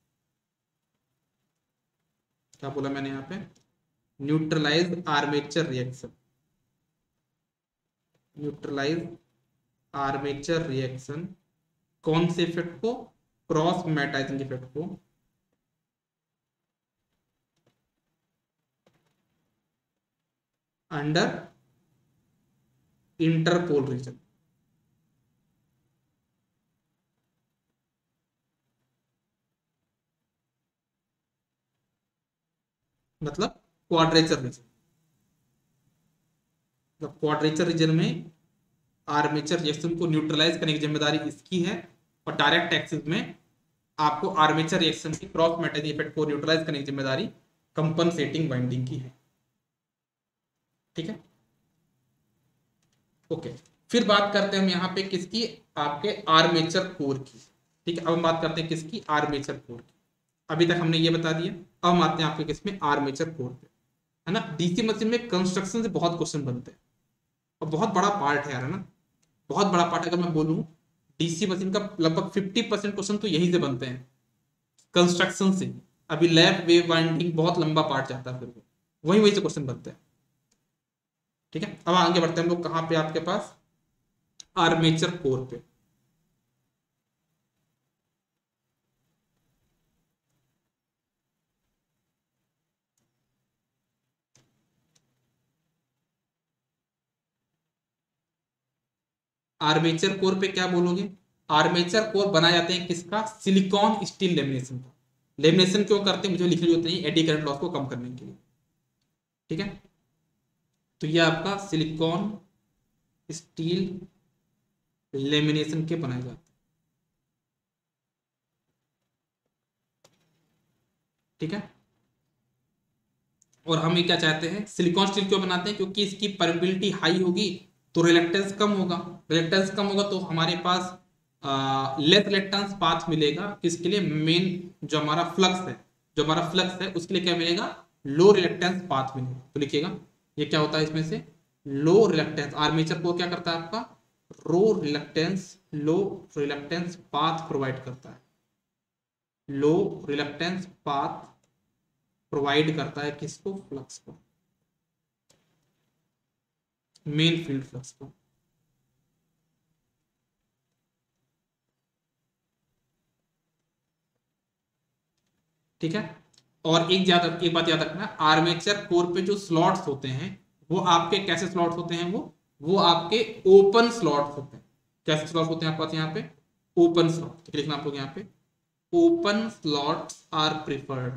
क्या बोला मैंने यहाँ पे, neutralize armature reaction, neutralize armature reaction कौन से इफेक्ट को, क्रॉस मैग्नेटाइजिंग इफेक्ट को अंडर इंटरपोल रीजन। मतलब क्वाड्रेचर रीजन, मतलब क्वाड्रेचर रीजन में आर्मेचर रिएक्शन को न्यूट्रलाइज करने की जिम्मेदारी इसकी है और डायरेक्ट एक्सिस में आपको आर्मेचर रिएक्शन की क्रॉस मैग्नेटाइजिंग इफेक्ट को न्यूट्रलाइज करने की जिम्मेदारी कंपनसेटिंग वाइंडिंग की है, ठीक है। ओके, फिर बात करते हैं हम यहाँ पे किसकी, आपके आर्मेचर कोर की, ठीक है। अब हम बात करते हैं किसकी, आर्मेचर कोर की। अभी तक हमने ये बता दिया, अब हम आते हैं आपके किसमें, आर्मेचर कोर पे, है ना। डीसी मशीन में कंस्ट्रक्शन से बहुत क्वेश्चन बनते हैं और बहुत बड़ा पार्ट है यार, है ना, बहुत बड़ा पार्ट। अगर मैं बोलूं डीसी मशीन का लगभग फिफ्टी परसेंट क्वेश्चन तो यहीं से बनते हैं, कंस्ट्रक्शन से। अभी लैप वेव वाइंडिंग बहुत लंबा पार्ट जाता है, फिर वही वही से क्वेश्चन बनते हैं, ठीक है। अब आगे बढ़ते हैं हम लोग कहां पे, आपके पास आर्मेचर कोर पे। आर्मेचर कोर पे क्या बोलोगे, आर्मेचर कोर बनाए जाते हैं किसका, सिलिकॉन स्टील लेमिनेशन का। लेमिनेशन क्यों करते हैं, मुझे लिखने की जरूरत नहीं, एडी करंट लॉस को कम करने के लिए, ठीक है। तो ये आपका सिलिकॉन स्टील लेमिनेशन के बनाए जाते हैं, ठीक है। और हम ये क्या चाहते हैं, सिलिकॉन स्टील क्यों बनाते हैं, क्योंकि इसकी परमेबिलिटी हाई होगी तो रिलेक्टेंस कम होगा, रिलेक्टेंस कम होगा तो हमारे पास लेस रिलेक्टेंस पाथ मिलेगा किसके लिए, मेन जो हमारा फ्लक्स है, जो हमारा फ्लक्स है उसके लिए क्या मिलेगा, लो रिलेक्टेंस पाथ मिलेगा। तो लिखिएगा ये क्या होता है इसमें से, लो रिलेक्टेंस। आर्मेचर को क्या करता है आपका, low reluctance low reluctance path provide करता है, लो रिलक्टेंस पाथ प्रोवाइड करता है किसको? फ्लक्स को, मेन फील्ड फ्लक्स को। ठीक है, और एक याद एक बात याद रखना, आर्मेचर कोर पे जो स्लॉट्स होते हैं वो आपके कैसे स्लॉट्स होते हैं? वो वो आपके ओपन स्लॉट्स होते हैं। कैसे स्लॉट्स होते हैं आपके पास यहाँ पे? Open slot. तो लिखना आप लोग यहाँ पे, open slots are preferred.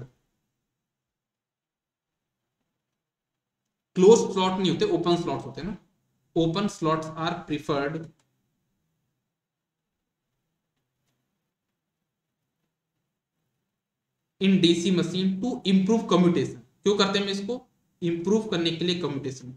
Close slot नहीं होते, ओपन स्लॉट्स होते हैं ना। Open slots are preferred in DC machine to improve commutation. क्यों करते हैं हम इसको? इंप्रूव करने के लिए कम्यूटेशन,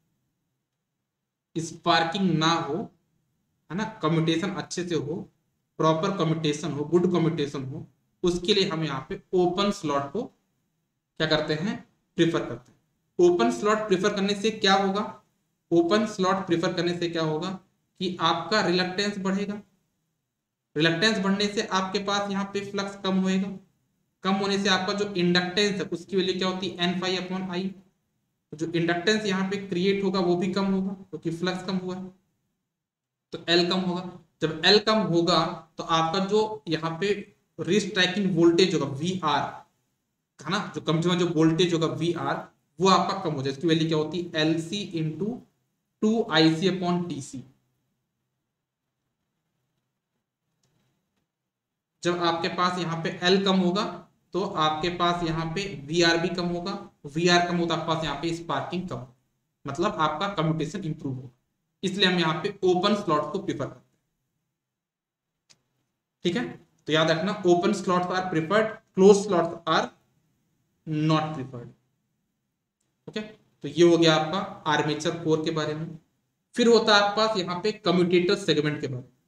स्पार्किंग ना हो, है ना, कम्यूटेशन अच्छे से हो, प्रॉपर कम्यूटेशन हो, गुड कम्यूटेशन हो, उसके लिए हम यहाँ पे ओपन स्लॉट को क्या करते हैं? प्रिफर करते हैं। ओपन स्लॉट प्रिफर करने से क्या होगा? ओपन स्लॉट प्रिफर करने से क्या होगा कि आपका रिलक्टेंस बढ़ेगा। रिलक्टेंस बढ़ने से आपके पास यहाँ पे फ्लक्स कम होएगा। कम होने से आपका जो इंडक्टेंस है उसकी वैल्यू क्या होती है? N phi upon I. जो इंडक्टेंस यहाँ पे क्रिएट होगा वो भी कम होगा क्योंकि तो फ्लक्स कम हुआ है, तो एल कम होगा। जब एल कम होगा तो आपका जो यहाँ पे रिस्ट्राइकिंग वोल्टेज होगा वी आर, है ना, जो कंज्यूमर जो वोल्टेज होगा वी आर, वो आपका कम हो जाए। इसकी वैल्यू क्या होती है? L C into two I C upon T C. जब आपके पास यहाँ पे एल कम होगा तो आपके पास यहाँ पे वी आर भी कम होगा। वी आर कम होता आपके पास यहाँ पे स्पार्किंग कम, मतलब आपका कम्यूटेशन इंप्रूव होगा। इसलिए हम यहाँ पे ओपन स्लॉट को प्रिफर करते हैं। ठीक है, तो याद रखना, open slots are preferred, close slots are not preferred. Okay, तो ये हो गया आपका आर्मेचर कोर के बारे में। फिर होता है आपके पास यहाँ पे कम्यूटेटर सेगमेंट के बारे में।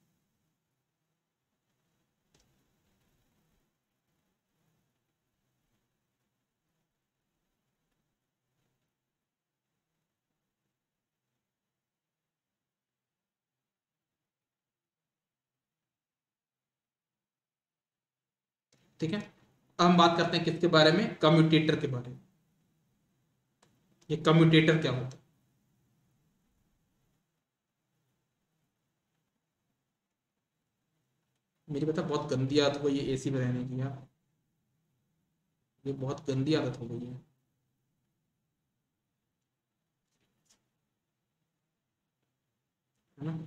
ठीक है, अब हम बात करते हैं किसके बारे में? कम्यूटेटर के बारे में। ये कम्यूटेटर क्या होता है? मेरी पता बहुत गंदी आदत हो गई है एसी में रहने की यार, ये बहुत गंदी आदत हो गई है है ना।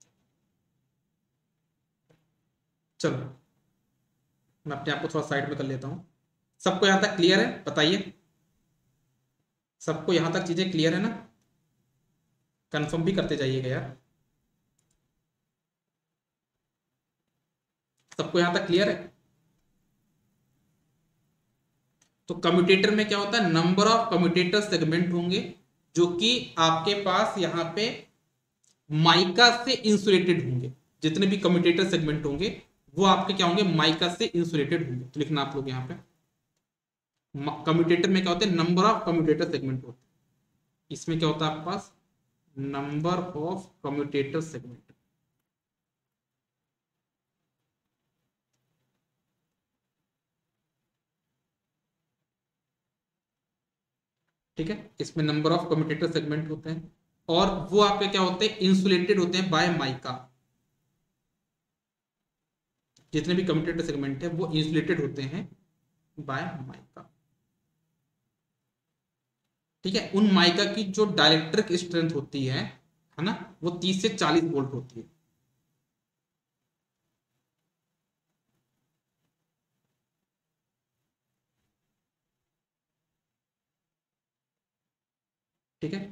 चलो, मैं अपने आप को थोड़ा साइड में कर लेता हूँ। सबको यहाँ तक क्लियर है? बताइए, सबको यहाँ तक चीजें क्लियर है ना? कंफर्म भी करते जाइएगा यार। सबको यहाँ तक क्लियर है? तो कम्यूटेटर में क्या होता है? नंबर ऑफ कम्यूटेटर सेगमेंट होंगे जो कि आपके पास यहाँ पे माइका से इंसुलेटेड होंगे। जितने भी कम्यूटेटर सेगमेंट होंगे वो आपके क्या होंगे? माइका से इंसुलेटेड होंगे। तो लिखना आप लोग यहाँ पे, कम्यूटेटर में क्या होते हैं? नंबर ऑफ कम्यूटेटर सेगमेंट होते हैं। इसमें क्या होता है आपके पास? Number of commutator segment. ठीक है, इसमें नंबर ऑफ कम्यूटेटर सेगमेंट होते हैं और वो आपके क्या होते हैं? इंसुलेटेड होते हैं बाय माइका। जितने भी कम्यूटेटर सेगमेंट है वो इंसुलेटेड होते हैं बाय माइका। ठीक है, उन माइका की जो डाइलेक्ट्रिक स्ट्रेंथ होती है है ना, वो तीस से चालीस वोल्ट होती है। ठीक है,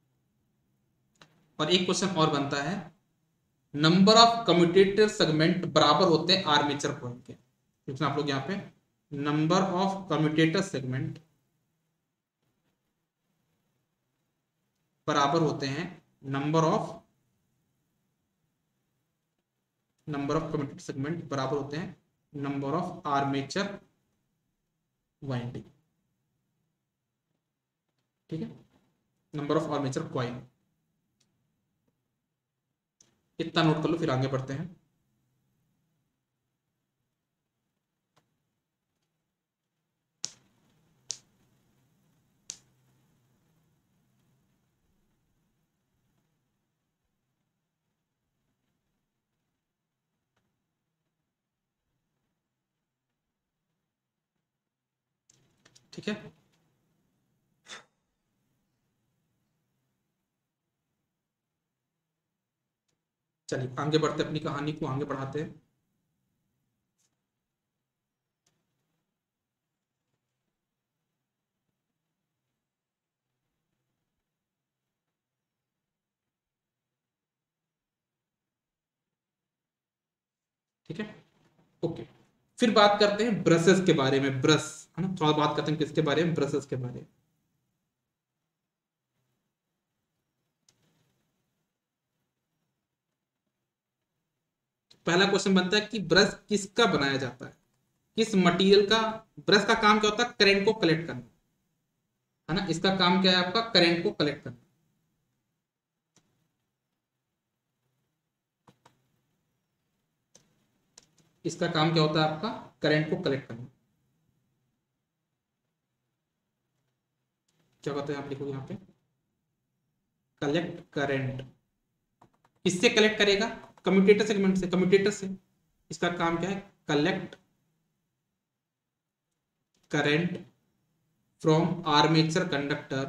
और एक क्वेश्चन और बनता है, नंबर ऑफ कम्यूटेटर सेगमेंट बराबर होते हैं आर्मेचर कॉइल के। क्योंकि आप लोग यहाँ पे नंबर ऑफ कम्यूटेटर सेगमेंट बराबर होते हैं number of number of commutator segment बराबर होते हैं नंबर ऑफ आर्मेचर वाइंडिंग। ठीक है, नंबर ऑफ आर्मेचर कॉइल। इतना नोट कर लो, फिर आगे बढ़ते हैं। ठीक है, चलिए आगे बढ़ते हैं, अपनी कहानी को आगे बढ़ाते हैं। ठीक है, ओके। फिर बात करते हैं ब्रशेस के बारे में, ब्रश है ना, थोड़ा बात करते हैं किसके बारे में, ब्रशेस के बारे में। पहला क्वेश्चन बनता है कि ब्रश किसका बनाया जाता है, किस मटेरियल का। ब्रश का काम क्या होता है, करंट को कलेक्ट करना, है ना, इसका काम क्या है आपका, करंट को कलेक्ट करना। इसका काम क्या होता है आपका, करंट को कलेक्ट करना। क्या कहते हैं, आप लिखो यहाँ पे, कलेक्ट करंट। किससे कलेक्ट करेगा, कम्यूटेटर सेगमेंट से, कम्यूटेटर से। इसका काम क्या है, collect current from armature conductor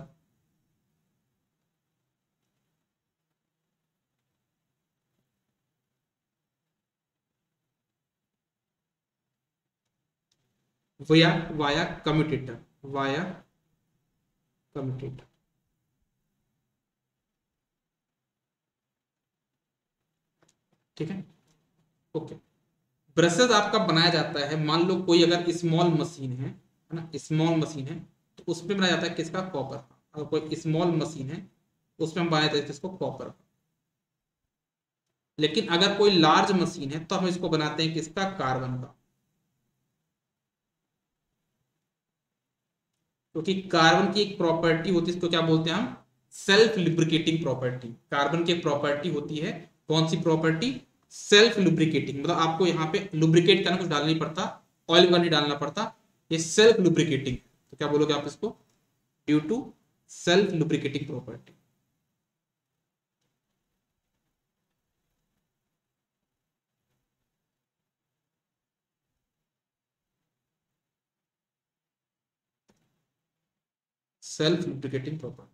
via via commutator, via commutator. ठीक है, ओके। ब्रशेस आपका बनाया जाता है, मान लो कोई अगर स्मॉल मशीन है है ना, स्मॉल मशीन है, तो उसमें बनाया जाता है किसका, कॉपर। अगर कोई स्मॉल मशीन है उसमें हम बनाया जाता है किसको, कॉपर। लेकिन अगर कोई लार्ज मशीन है तो हम इसको बनाते हैं किसका, कार्बन का। क्योंकि कार्बन की एक प्रॉपर्टी होती है, इसको क्या बोलते हैं हम, सेल्फ लुब्रिकेटिंग प्रॉपर्टी। कार्बन की एक प्रॉपर्टी होती है, कौन सी प्रॉपर्टी, सेल्फ लुब्रिकेटिंग। मतलब आपको यहाँ पे लुब्रिकेट करना कुछ डालना नहीं पड़ता, ऑयल वगैरह नहीं डालना पड़ता, ये सेल्फ लुब्रिकेटिंग। तो क्या बोलोगे आप इसको, due to self lubricating property. Self lubricating property.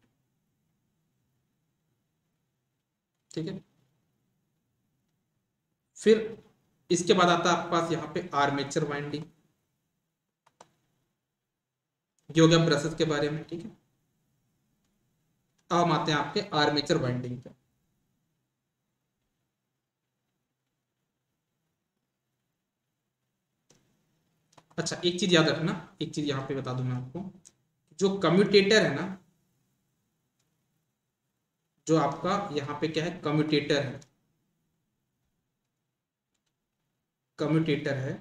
ठीक है, फिर इसके बाद आता है आपके पास यहाँ पे आर्मेचर वाइंडिंग। ये हो गया ब्रशेस के बारे में। ठीक है, अब हम आते हैं आपके आर्मेचर वाइंडिंग पे। अच्छा, एक चीज याद रखना, एक चीज यहाँ पे बता दूं मैं आपको, जो कम्यूटेटर है ना, जो आपका यहाँ पे क्या है, कम्यूटेटर है, कम्यूटेटर है,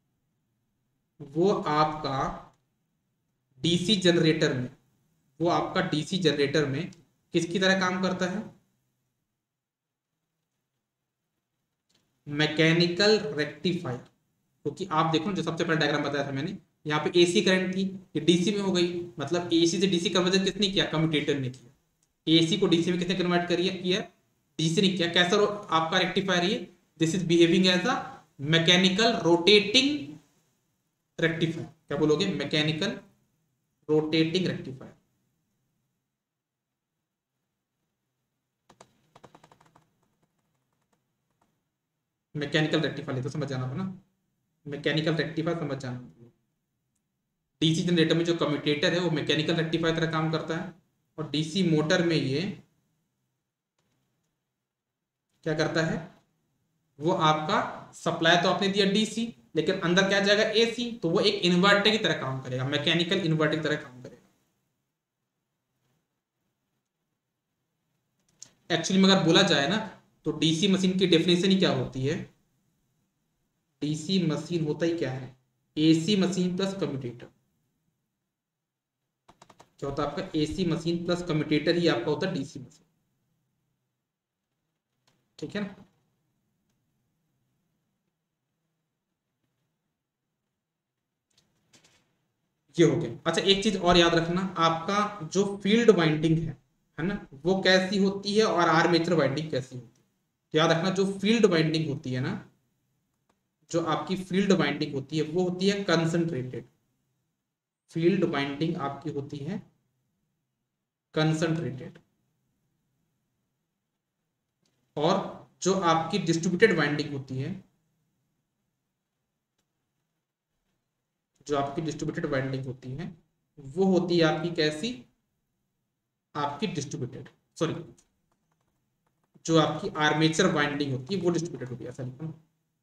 वो आपका डीसी जनरेटर में, वो आपका डीसी जनरेटर में किसकी तरह काम करता है, मैकेनिकल रेक्टिफायर। क्योंकि आप देखो जो सबसे पहले डायग्राम बताया था मैंने, यहाँ पे एसी करंट थी, ये डीसी में हो गई, मतलब एसी से डीसी कन्वर्जन किसने किया, कम्यूटेटर ने किया। एसी को डीसी में किसने कन्वर्ट करिए किया, डीसी ने किया। कैसा आपका रेक्टिफायर, ये this is behaving as a mechanical rotating rectifier. क्या बोलोगे, mechanical rotating rectifier. Mechanical rectifier तो समझ जाना था ना, मैकेनिकल रेक्टिफायर समझ जाना। डीसी जनरेटर में जो कम्यूटेटर है वो मैकेनिकल रेक्टिफायर तरह काम करता है, और डीसी मोटर में ये क्या करता है, वो आपका सप्लाई तो आपने दिया डीसी, लेकिन अंदर क्या जाएगा, एसी, तो वो एक इन्वर्टर की तरह काम करेगा, मैकेनिकल इन्वर्टर की तरह काम करेगा। एक्चुअली में अगर बोला जाए ना, तो डीसी मशीन की डेफिनेशन ही क्या होती है, डीसी मशीन होता ही क्या है, एसी मशीन प्लस कम्यूटेटर। क्या होता है आपका, एसी मशीन प्लस कम्यूटेटर ही आपका होता है डीसी मशीन। ठीक है ना, ये हो गया। अच्छा एक चीज और याद रखना, आपका जो फील्ड वाइंडिंग है है ना, वो कैसी होती है और आर्मेचर वाइंडिंग कैसी होती है। तो याद रखना जो फील्ड वाइंडिंग होती है ना, जो आपकी फील्ड वाइंडिंग होती है वो होती है कंसंट्रेटेड। फील्ड वाइंडिंग आपकी होती है कंसंट्रेटेड। और जो आपकी डिस्ट्रीब्यूटेड वाइंडिंग होती है, जो आपकी डिस्ट्रीब्यूटेड वाइंडिंग होती है वो होती है आपकी कैसी, आपकी डिस्ट्रीब्यूटेड, सॉरी जो आपकी आर्मेचर वाइंडिंग होती है वो डिस्ट्रीब्यूटेड होती है, ऐसा लिखो।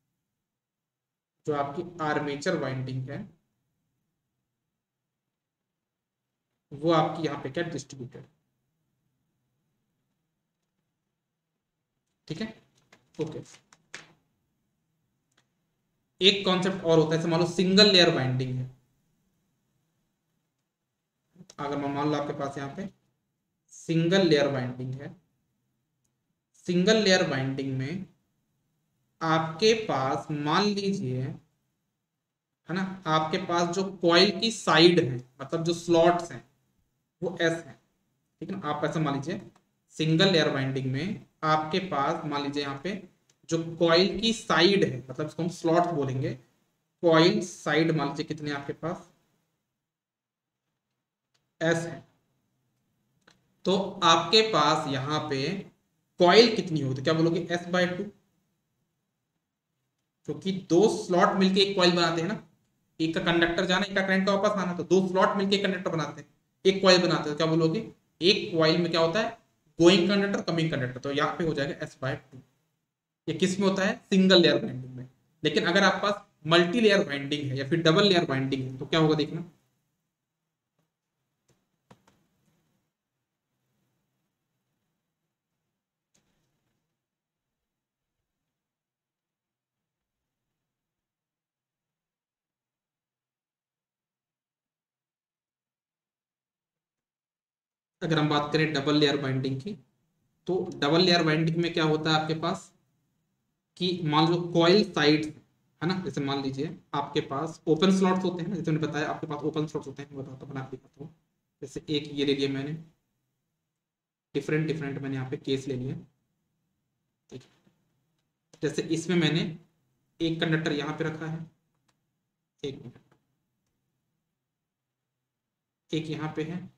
जो आपकी आर्मेचर वाइंडिंग है वो आपकी यहां पे क्या, डिस्ट्रीब्यूटेड। ठीक है, ओके। एक कॉन्सेप्ट और होता है, जैसे मान लो सिंगल लेयर वाइंडिंग है। अगर मैं मान लो आपके पास यहाँ पे सिंगल लेयर वाइंडिंग है, सिंगल लेयर वाइंडिंग में आपके पास मान लीजिए है ना, आपके पास जो कॉइल की साइड है, मतलब जो स्लॉट्स हैं वो एस है। ठीक है ना, आप ऐसा मान लीजिए सिंगल लेयर वाइंडिंग में आपके पास मान लीजिए यहाँ पे जो कॉइल की साइड है, मतलब इसको हम स्लॉट्स बोलेंगे, कॉइल साइड मान लीजिए कितने आपके पास, एस है। तो आपके पास यहाँ पे कॉइल कितनी होती है, क्या बोलोगे, एस बाय टू, क्योंकि दो स्लॉट मिलके एक कॉइल बनाते हैं ना, एक का कंडक्टर जाना एक का करंट का वापस आना, तो दो स्लॉट मिलके एक कंडक्टर बनाते हैं, एक कॉइल बनाते हैं, तो क्या बोलोगे, एक कॉइल में क्या होता है, गोइंग कंडक्टर कमिंग कंडक्टर, तो यहाँ पे हो जाएगा एस बाय टू। ये किस में होता है, सिंगल लेयर वाइंडिंग में। लेकिन अगर आपके पास मल्टी लेयर वाइंडिंग है या फिर डबल लेयर वाइंडिंग है तो क्या होगा देखना, अगर हम बात करें डबल लेयर बाइंडिंग की, तो डबल लेयर बाइंडिंग में क्या होता है आपके पास कि मान लो कॉइल साइड है ना, जैसे मान लीजिए आपके पास ओपन स्लॉट्स होते हैं ना, जैसे मैंने बताया आपके पास ओपन स्लॉट्स होते हैं, मैं बताता हूँ बना के दिखाता हूँ। जैसे एक ये ले लिया मैंने, डिफरेंट डिफरेंट मैंने यहाँ पे केस ले लिया। ठीक है, जैसे इसमें मैंने एक कंडक्टर यहाँ पे रखा है, एक मिनट, एक यहाँ पे है,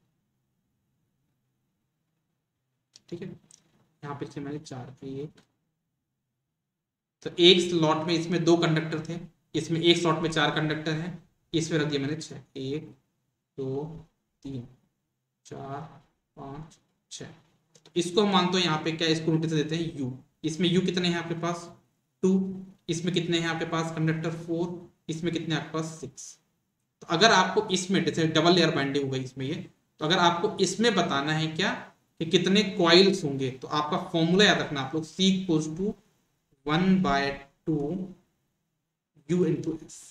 ठीक है, यहाँ पे से मैंने चार, एक, तो एक स्लॉट में इसमें दो कंडक्टर थे, इसमें एक स्लॉट में चार कंडक्टर हैं, इसमें रख दिया मैंने छः, एक दो तीन चार पाँच छः। तो इसको हम मानते हैं यहाँ पे क्या, इसको उल्टे से देते हैं यू। इसमें यू कितने हैं आपके पास, टू, इसमें कितने हैं आपके पास कंडक्टर, फोर, इसमें कितने आपके पास, सिक्स। तो अगर आपको इसमें जैसे डबल लेयर बाइंडिंग हो गई इसमें ये, तो अगर आपको इसमें बताना है क्या कि कितने कॉइल्स होंगे, तो आपका फॉर्मूला याद रखना आप लोग, C equals to one by two U into S.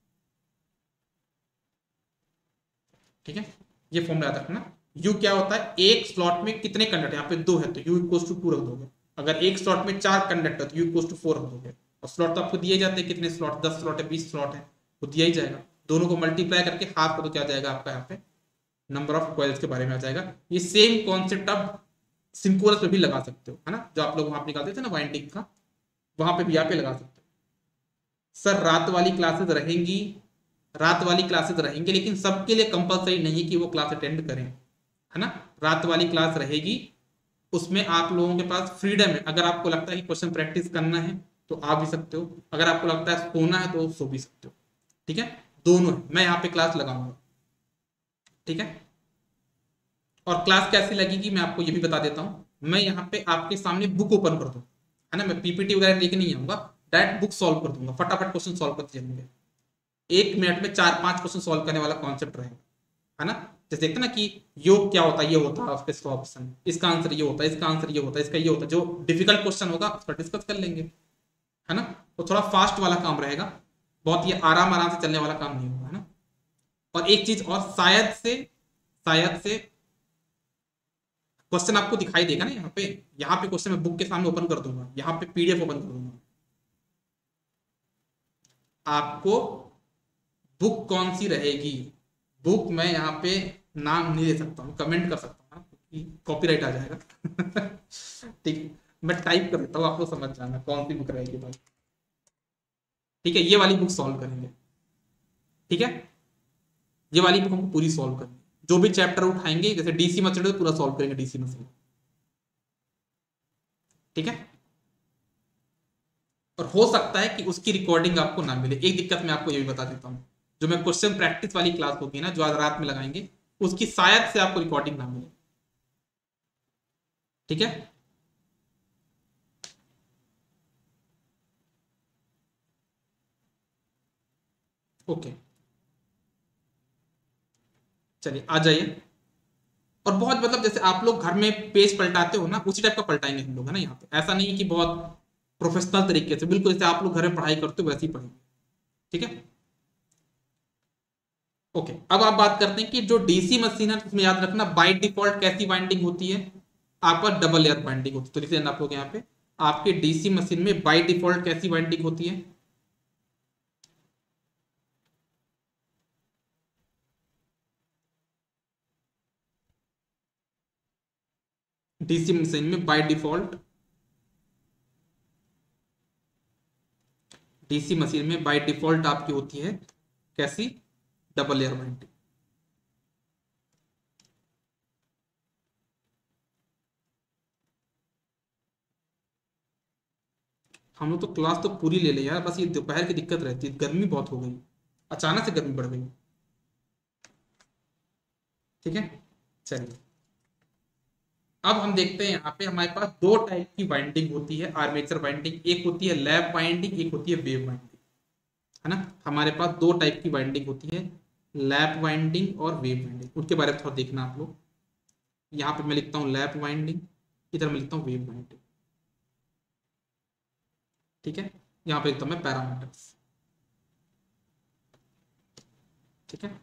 ठीक है, ये फॉर्मूला याद रखना। यू क्या होता है, एक स्लॉट में कितने कंडक्टर, यहाँ पे दो है तो यू इक्वल्स टू टू रख दोगे। अगर एक स्लॉट में चार कंडक्टर तो यू इक्वल्स टू फोर रख दोगे। और स्लॉट तो आपको दिए जाते हैं, कितने स्लॉट, दस स्लॉट है, बीस स्लॉट है, वो दिया ही जाएगा। दोनों को मल्टीप्लाई करके हाफ कर दो, क्या जाएगा आपका यहाँ पे, नंबर ऑफ कॉइल्स के बारे में आ जाएगा। ये सेम कॉन्सेप्ट आप सिंक्रोनस पे भी लगा सकते हो, है ना, जो आप लोग वहां निकालते थे ना वाइंडिंग का, वहां पे भी यहाँ पे लगा सकते हो। सर रात वाली क्लासेस रहेंगी, रात वाली क्लासेस रहेंगी, लेकिन सबके लिए कंपलसरी नहीं है कि वो क्लास अटेंड करें, है ना। रात वाली क्लास रहेगी, उसमें आप लोगों के पास फ्रीडम है। अगर आपको लगता है कि क्वेश्चन प्रैक्टिस करना है तो आ भी सकते हो, अगर आपको लगता है सोना है तो सो भी सकते हो। ठीक है, दोनों है, मैं यहाँ पे क्लास लगाऊंगा। ठीक है, और क्लास कैसी लगेगी मैं आपको ये भी बता देता हूं। मैं यहाँ पे आपके सामने बुक ओपन कर दूँ, है ना, मैं पीपीटी वगैरह लेके नहीं आऊंगा, डायरेक्ट बुक सॉल्व कर दूंगा, फटाफट क्वेश्चन सॉल्व करते जाएंगे। एक मिनट में चार पांच क्वेश्चन सॉल्व करने वाला कॉन्सेप्ट रहेगा, है ना। जैसे देखते ना कि योग क्या होता है, ये होता है उसके सौ ऑप्शन, इसका आंसर ये होता है, इसका आंसर ये होता है, इसका ये होता है। जो डिफिकल्ट क्वेश्चन होगा उसका डिस्कस कर लेंगे, है ना। तो थोड़ा फास्ट वाला काम रहेगा, बहुत ही आराम आराम से चलने वाला काम नहीं होगा, है ना। और एक चीज और, शायद से शायद से क्वेश्चन आपको दिखाई देगा ना यहाँ पे, यहाँ पे क्वेश्चन मैं बुक के सामने ओपन कर दूंगा, यहाँ पे पीडीएफ ओपन कर दूंगा। आपको बुक कौन सी रहेगी, बुक मैं यहाँ पे नाम नहीं दे सकता हूँ, कमेंट कर सकता हूँ क्योंकि कॉपीराइट आ जाएगा। ठीक, मैं टाइप कर देता हूँ, आप लोग समझ जाना कौन सी बुक रहेगी भाई। ठीक है, ये वाली बुक सॉल्व करेंगे। ठीक है, ये वाली बुक हमको पूरी सॉल्व करनी है। जो भी चैप्टर उठाएंगे, जैसे डीसी मशीन तो पूरा सॉल्व करेंगे डीसी मशीन। ठीक है, और हो सकता है कि उसकी रिकॉर्डिंग आपको ना मिले। एक दिक्कत मैं आपको ये भी बता देता हूँ, जो मैं क्वेश्चन प्रैक्टिस वाली क्लास होगी ना, जो आज रात में लगाएंगे, उसकी शायद से आपको रिकॉर्डिंग ना मिले। ठीक है, ओके, चलिए आ जाइए। और बहुत मतलब जैसे आप लोग घर में पेज पलटाते हो ना, उसी टाइप का पलटाएंगे हम लोग, है ना। यहाँ पे ऐसा नहीं है कि बहुत प्रोफेशनल तरीके से, बिल्कुल जैसे आप लोग घर में पढ़ाई करते हो वैसे ही पढ़ेंगे। ठीक है, ओके। अब आप बात करते हैं कि जो डीसी मशीन है, उसमें याद रखना बाय डिफॉल्ट कैसी वाइंडिंग होती है, आपका डबल लेयर वाइंडिंग होती है। तो लिख देना आप लोग यहाँ पे, आपके डीसी मशीन में बाय डिफॉल्ट कैसी वाइंडिंग होती है। डीसी मशीन में बाय डिफॉल्ट, डीसी मशीन में बाय डिफॉल्ट आपकी होती है कैसी, डबल लेयर वाइंडिंग। हम लोग तो क्लास तो पूरी ले लिया यार, बस ये दोपहर की दिक्कत रहती है, गर्मी बहुत हो गई, अचानक से गर्मी बढ़ गई। ठीक है, चलिए अब हम देखते हैं, यहाँ पे हमारे पास दो टाइप की वाइंडिंग होती है आर्मेचर वाइंडिंग। एक होती है लैप वाइंडिंग, एक होती है वेव वाइंडिंग, है ना। हमारे पास दो टाइप की वाइंडिंग होती है, लैप वाइंडिंग और वेव वाइंडिंग। उनके बारे में थोड़ा देखना आप लोग। यहाँ पे मैं लिखता हूँ लैप वाइंडिंग, इधर मैं लिखता हूँ वेव वाइंडिंग। ठीक है, यहाँ पे लिखता हूँ मैं पैरामीटर्स। ठीक है,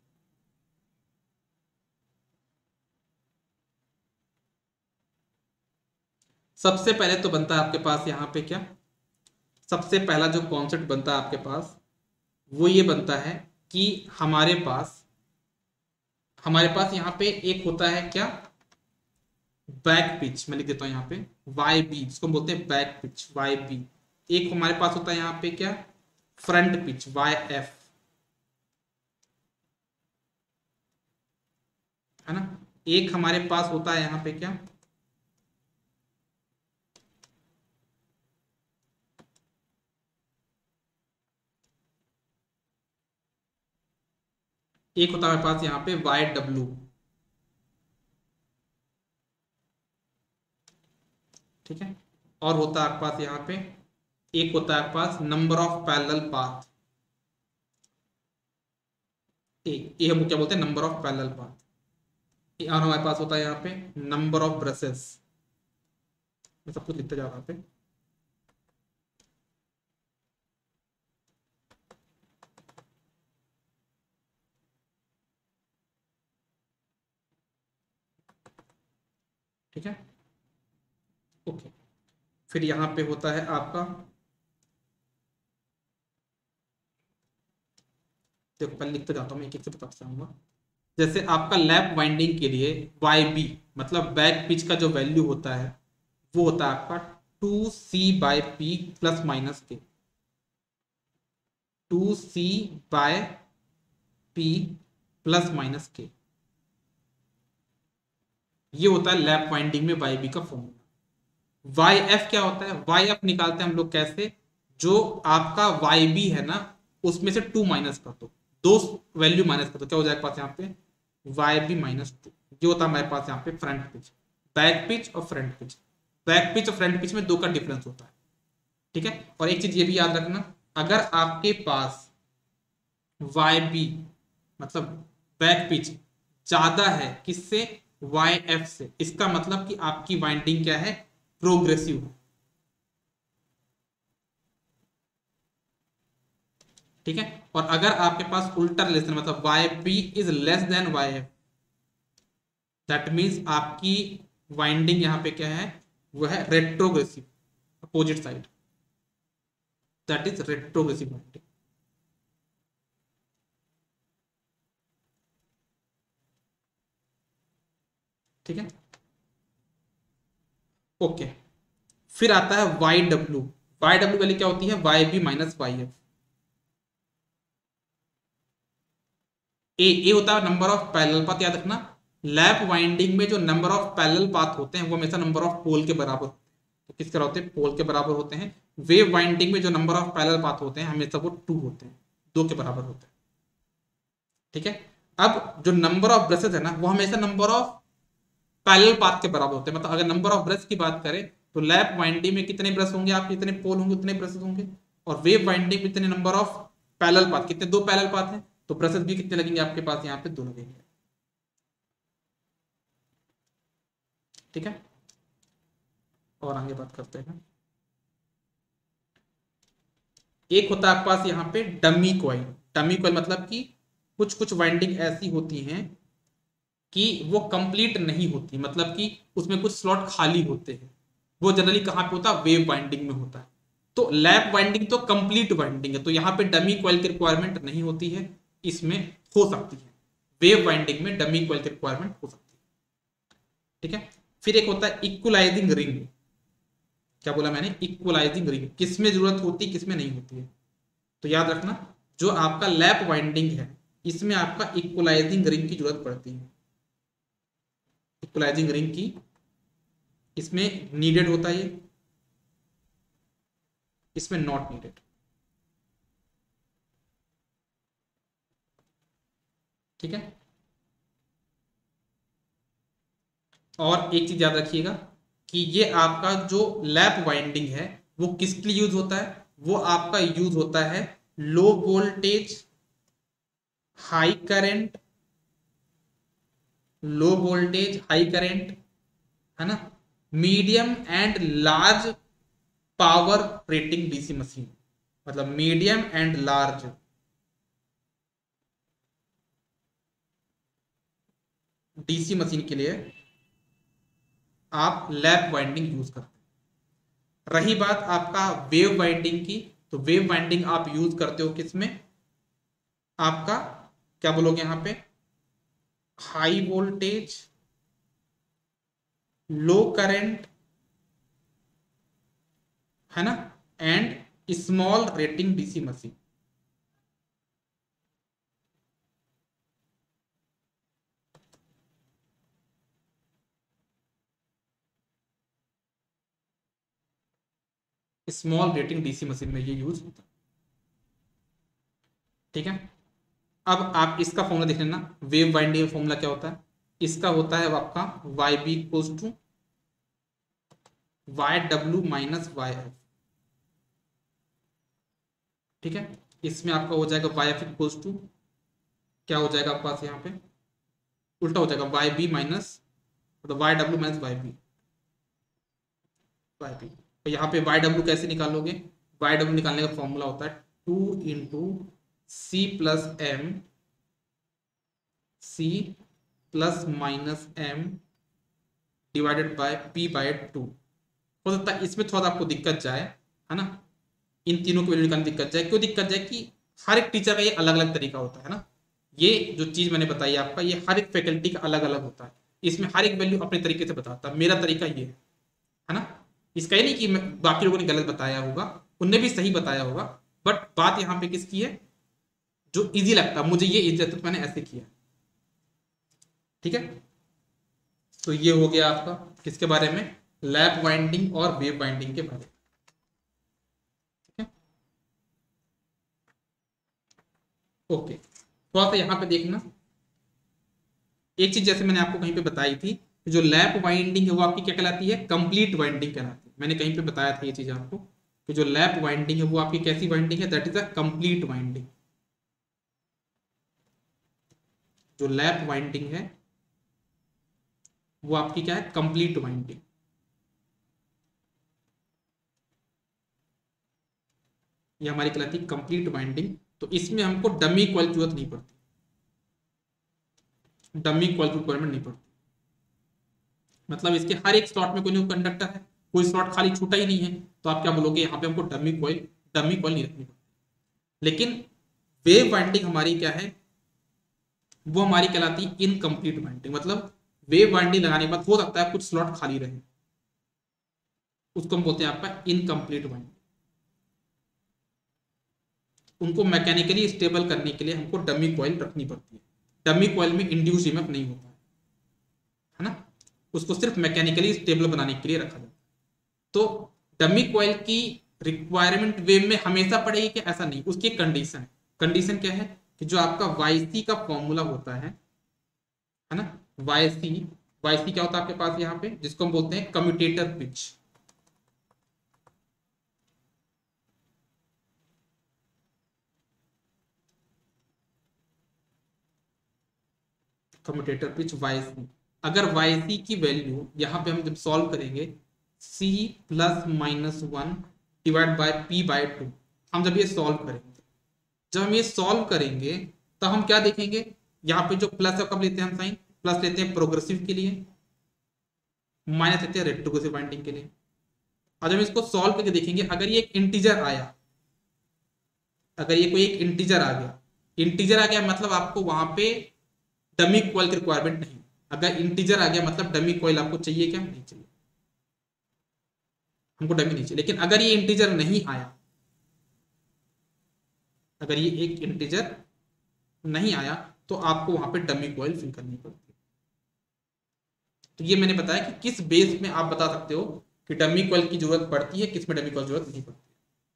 सबसे पहले तो बनता है आपके पास यहाँ पे क्या, सबसे पहला जो कॉन्सेप्ट बनता है आपके पास, वो ये बनता है कि हमारे पास हमारे पास यहाँ पे एक होता है क्या, बैक पिच। मैं लिख देता हूँ यहाँ पे वाई बी, जिसको हम बोलते हैं बैक पिच, वाई बी। एक हमारे पास होता है यहाँ पे क्या, फ्रंट पिच, वाई एफ, है ना। एक हमारे पास होता है यहाँ पे क्या, एक होता है हमारे पास यहाँ पे वाई डब्ल्यू। ठीक है, और होता है आपके पास यहाँ पे, एक होता है आपके पास नंबर ऑफ पैरेलल पाथ। एक ये हम क्या बोलते हैं, नंबर ऑफ पैरेलल पाथ। और हमारे पास होता है यहाँ पे नंबर ऑफ ब्रशेस। मैं सब कुछ लिखते जा रहा हूँ यहाँ पे। ठीक है, ओके। फिर यहाँ पे होता है आपका, देखो पहले लिखते जाता हूँ मैं, एक एक से बताता जाऊंगा। जैसे आपका लैप वाइंडिंग के लिए वाई बी मतलब बैक पिच का जो वैल्यू होता है, वो होता है आपका two C by P plus minus K, two C by P plus minus K. ये होता है लैप वाइंडिंग में वाई बी का फॉर्मूला। वाई एफ क्या होता है, वाई एफ निकालते हैं हम लोग कैसे, जो आपका वाई बी है ना, उसमें से टू माइनस कर दो, दो वैल्यू माइनस कर दो, क्या हो जाएगा पास यहाँ पे, वाई बी माइनस टू। ये होता है हमारे पास यहाँ पे फ्रंट पिच, बैक पिच और फ्रंट पिच। बैक पिच और फ्रंट पिच में दो का डिफरेंस होता है। ठीक है, और एक चीज ये भी याद रखना, अगर आपके पास वाई बी मतलब बैक पिच ज्यादा है किससे, वाई एफ से, इसका मतलब कि आपकी वाइंडिंग क्या है, प्रोग्रेसिव है। ठीक है, और अगर आपके पास उल्टा रिलेशन मतलब Y B is less than Y F, that means आपकी वाइंडिंग यहाँ पे क्या है, वो है retrogressive, opposite side, that is retrogressive winding. ठीक है, ओके। फिर आता है Y W. Y W value क्या होती है, Y B minus Y F. A A होता है नंबर ऑफ पैरेलल पाथ। याद रखना, लैप वाइंडिंग में जो नंबर ऑफ पैरेलल पाथ होते हैं वो हमेशा नंबर ऑफ पोल के बराबर होते हैं। तो किसके होते हैं, पोल के बराबर होते हैं। वेव वाइंडिंग में जो नंबर ऑफ पैरेलल पाथ होते हैं हमेशा वो टू होते हैं, दो के बराबर होते हैं। ठीक है, अब जो नंबर ऑफ ब्रशेस है ना वो हमेशा नंबर ऑफ पैरेलल पाथ के बराबर होते हैं। मतलब अगर नंबर ऑफ ब्रश की बात करें तो लैप वाइंडिंग में कितने ब्रश होंगे, आपके जितने पोल होंगे उतने ब्रशेस होंगे। और वेव वाइंडिंग में कितने नंबर ऑफ पैरेलल पाथ, कितने, दो पैरेलल पाथ हैं, तो ब्रशेस भी कितने लगेंगे आपके पास, यहाँ पे दो लगेंगे। ठीक है, और आगे बात करते हैं। एक होता है आपके पास यहाँ पे डमी कॉइल। डमी कॉइल मतलब कि कुछ कुछ वाइंडिंग ऐसी होती हैं कि वो कंप्लीट नहीं होती, मतलब कि उसमें कुछ स्लॉट खाली होते हैं। वो जनरली कहाँ पे होता है, वेव वाइंडिंग में होता है। तो लैप वाइंडिंग तो कंप्लीट वाइंडिंग है, तो यहाँ पे डमी कॉइल की रिक्वायरमेंट नहीं होती है, इसमें हो सकती है। वेव वाइंडिंग में डमी कॉइल की रिक्वायरमेंट हो सकती है। ठीक है, फिर एक होता है इक्वलाइजिंग रिंग। क्या बोला मैंने, इक्वलाइजिंग रिंग। किसमें जरूरत होती है, किसमें नहीं होती है। तो याद रखना, जो आपका लैप वाइंडिंग है इसमें आपका इक्वलाइजिंग रिंग की जरूरत पड़ती है। इक्वलाइजिंग रिंग की इसमें नीडेड होता है ये, इसमें नॉट नीडेड। ठीक है, और एक चीज याद रखिएगा कि ये आपका जो लैप वाइंडिंग है वो किसके लिए यूज होता है, वो आपका यूज होता है low voltage, high current, low voltage high current, है ना, medium and large power rating DC machine. मतलब medium and large DC machine के लिए आप लैप वाइंडिंग यूज करते हैं। रही बात आपका वेव वाइंडिंग की, तो वेव वाइंडिंग आप यूज करते हो किसमें, आपका क्या बोलोगे यहां पे, हाई वोल्टेज, लो करंट, है ना, and small rating DC machine. Small rating DC machine में ये यूज होता है। ठीक है, अब आप इसका फॉर्मूला देख लेना। वेव वाइंडिंग का फॉर्मूला क्या होता है, इसका होता है आपका Y B equals to Y W minus Y F. ठीक है, इसमें आपका हो जाएगा वाई एफ इक्वल्स टू, क्या हो जाएगा आपके पास यहाँ पे, उल्टा हो जाएगा वाई बी माइनस, मतलब Y W minus Y B, Y B. तो यहाँ पे वाई डब्ल्यू कैसे निकालोगे, वाई डब्ल्यू निकालने का फॉर्मूला होता है two into C plus M, C plus minus M divided by P by two. हो सकता है इसमें थोड़ा आपको दिक्कत जाए, है ना, इन तीनों की वैल्यू निकालने दिक्कत जाए। क्यों दिक्कत जाए कि हर एक टीचर का ये अलग अलग तरीका होता है ना। ये जो चीज मैंने बताई आपका, ये हर एक फैकल्टी का अलग अलग होता है, इसमें हर एक वैल्यू अपने तरीके से बताता है। मेरा तरीका ये है, है ना। इसका ये नहीं कि मैं, बाकी लोगों ने गलत बताया होगा, उनने भी सही बताया होगा, बट बात यहाँ पे किसकी है, जो इजी लगता है मुझे, ये इजी लगता है तो मैंने ऐसे किया। ठीक है, तो ये हो गया आपका किसके बारे में, लैप वाइंडिंग और वेव वाइंडिंग के बारे में। ठीक है, ओके। थोड़ा सा यहाँ पे देखना, एक चीज जैसे मैंने आपको कहीं पे बताई थी, जो लैप वाइंडिंग है वो आपकी क्या कहलाती है, कंप्लीट वाइंडिंग कहलाती है। मैंने कहीं पे बताया था ये चीज आपको कि जो लैप वाइंडिंग है वो आपकी कैसी वाइंडिंग है, that is a complete winding. जो लैप वाइंडिंग है वो आपकी क्या है, कंप्लीट वाइंडिंग। ये हमारी कहलाती है कंप्लीट वाइंडिंग। तो इसमें हमको डमी कॉइल की जरूरत नहीं पड़ती, डमी कॉइल की रिक्वायरमेंट नहीं पड़ती। मतलब इसके हर एक स्लॉट में कोई ना कोई कंडक्टर है, कोई स्लॉट खाली छूटा ही नहीं है, तो आप क्या बोलोगे, यहाँ पे हमको डमी कॉइल डमी कॉइल नहीं रखनी पड़ती। लेकिन वेव वाइंडिंग हमारी क्या है, वो हमारी कहलाती है इनकम्प्लीट वाइंडिंग। मतलब वेव वाइंडिंग लगाने के बाद हो सकता है कुछ स्लॉट खाली रहे, उसको हम बोलते हैं आपका इनकम्प्लीट वाइंडिंग। उनको मैकेनिकली स्टेबल करने के लिए हमको डमी कॉइल रखनी पड़ती है। डमी कॉइल में इंड्यूस ईएमएफ नहीं होता है ना, उसको सिर्फ मैकेनिकली स्टेबल बनाने के लिए रखा जाता है। तो डमी कॉइल की रिक्वायरमेंट वेव में हमेशा पड़ेगी कि ऐसा नहीं, उसकी कंडीशन है। कंडीशन क्या है कि जो आपका वाईसी का फॉर्मूला होता है है ना, वाईसी वाईसी क्या होता है आपके पास यहाँ पे, जिसको हम बोलते हैं commutator pitch. Commutator pitch Y C, अगर वाईसी की वैल्यू यहाँ पे हम जब सॉल्व करेंगे C plus minus one divide by P by two, हम जब ये सॉल्व करेंगे, जब हम ये सॉल्व करेंगे तो हम क्या देखेंगे, यहाँ पे जो प्लस है कब लेते हैं हम साइन, प्लस लेते हैं प्रोग्रेसिव के लिए, माइनस लेते हैं रेट्रोग्रेसिव वाइंडिंग के लिए। और जब हम इसको सॉल्व करके देखेंगे, अगर ये एक इंटीजर आया, अगर ये कोई एक इंटीजर आ गया, इंटीजर आ गया मतलब आपको वहां पे डमी कॉइल की रिक्वायरमेंट नहीं। अगर इंटीजर आ गया मतलब डमी कॉइल आपको चाहिए क्या, नहीं चाहिए, हमको डमी नहीं चाहिए। लेकिन अगर ये इंटीजर नहीं आया, अगर ये एक इंटीजर नहीं आया तो आपको वहां पे डमी कॉइल फिल करनी पड़ती है। तो ये मैंने बताया कि किस बेस में आप बता सकते हो कि डमी कॉइल की जरूरत पड़ती है, किस में डमी कॉइल जरूरत नहीं पड़ती।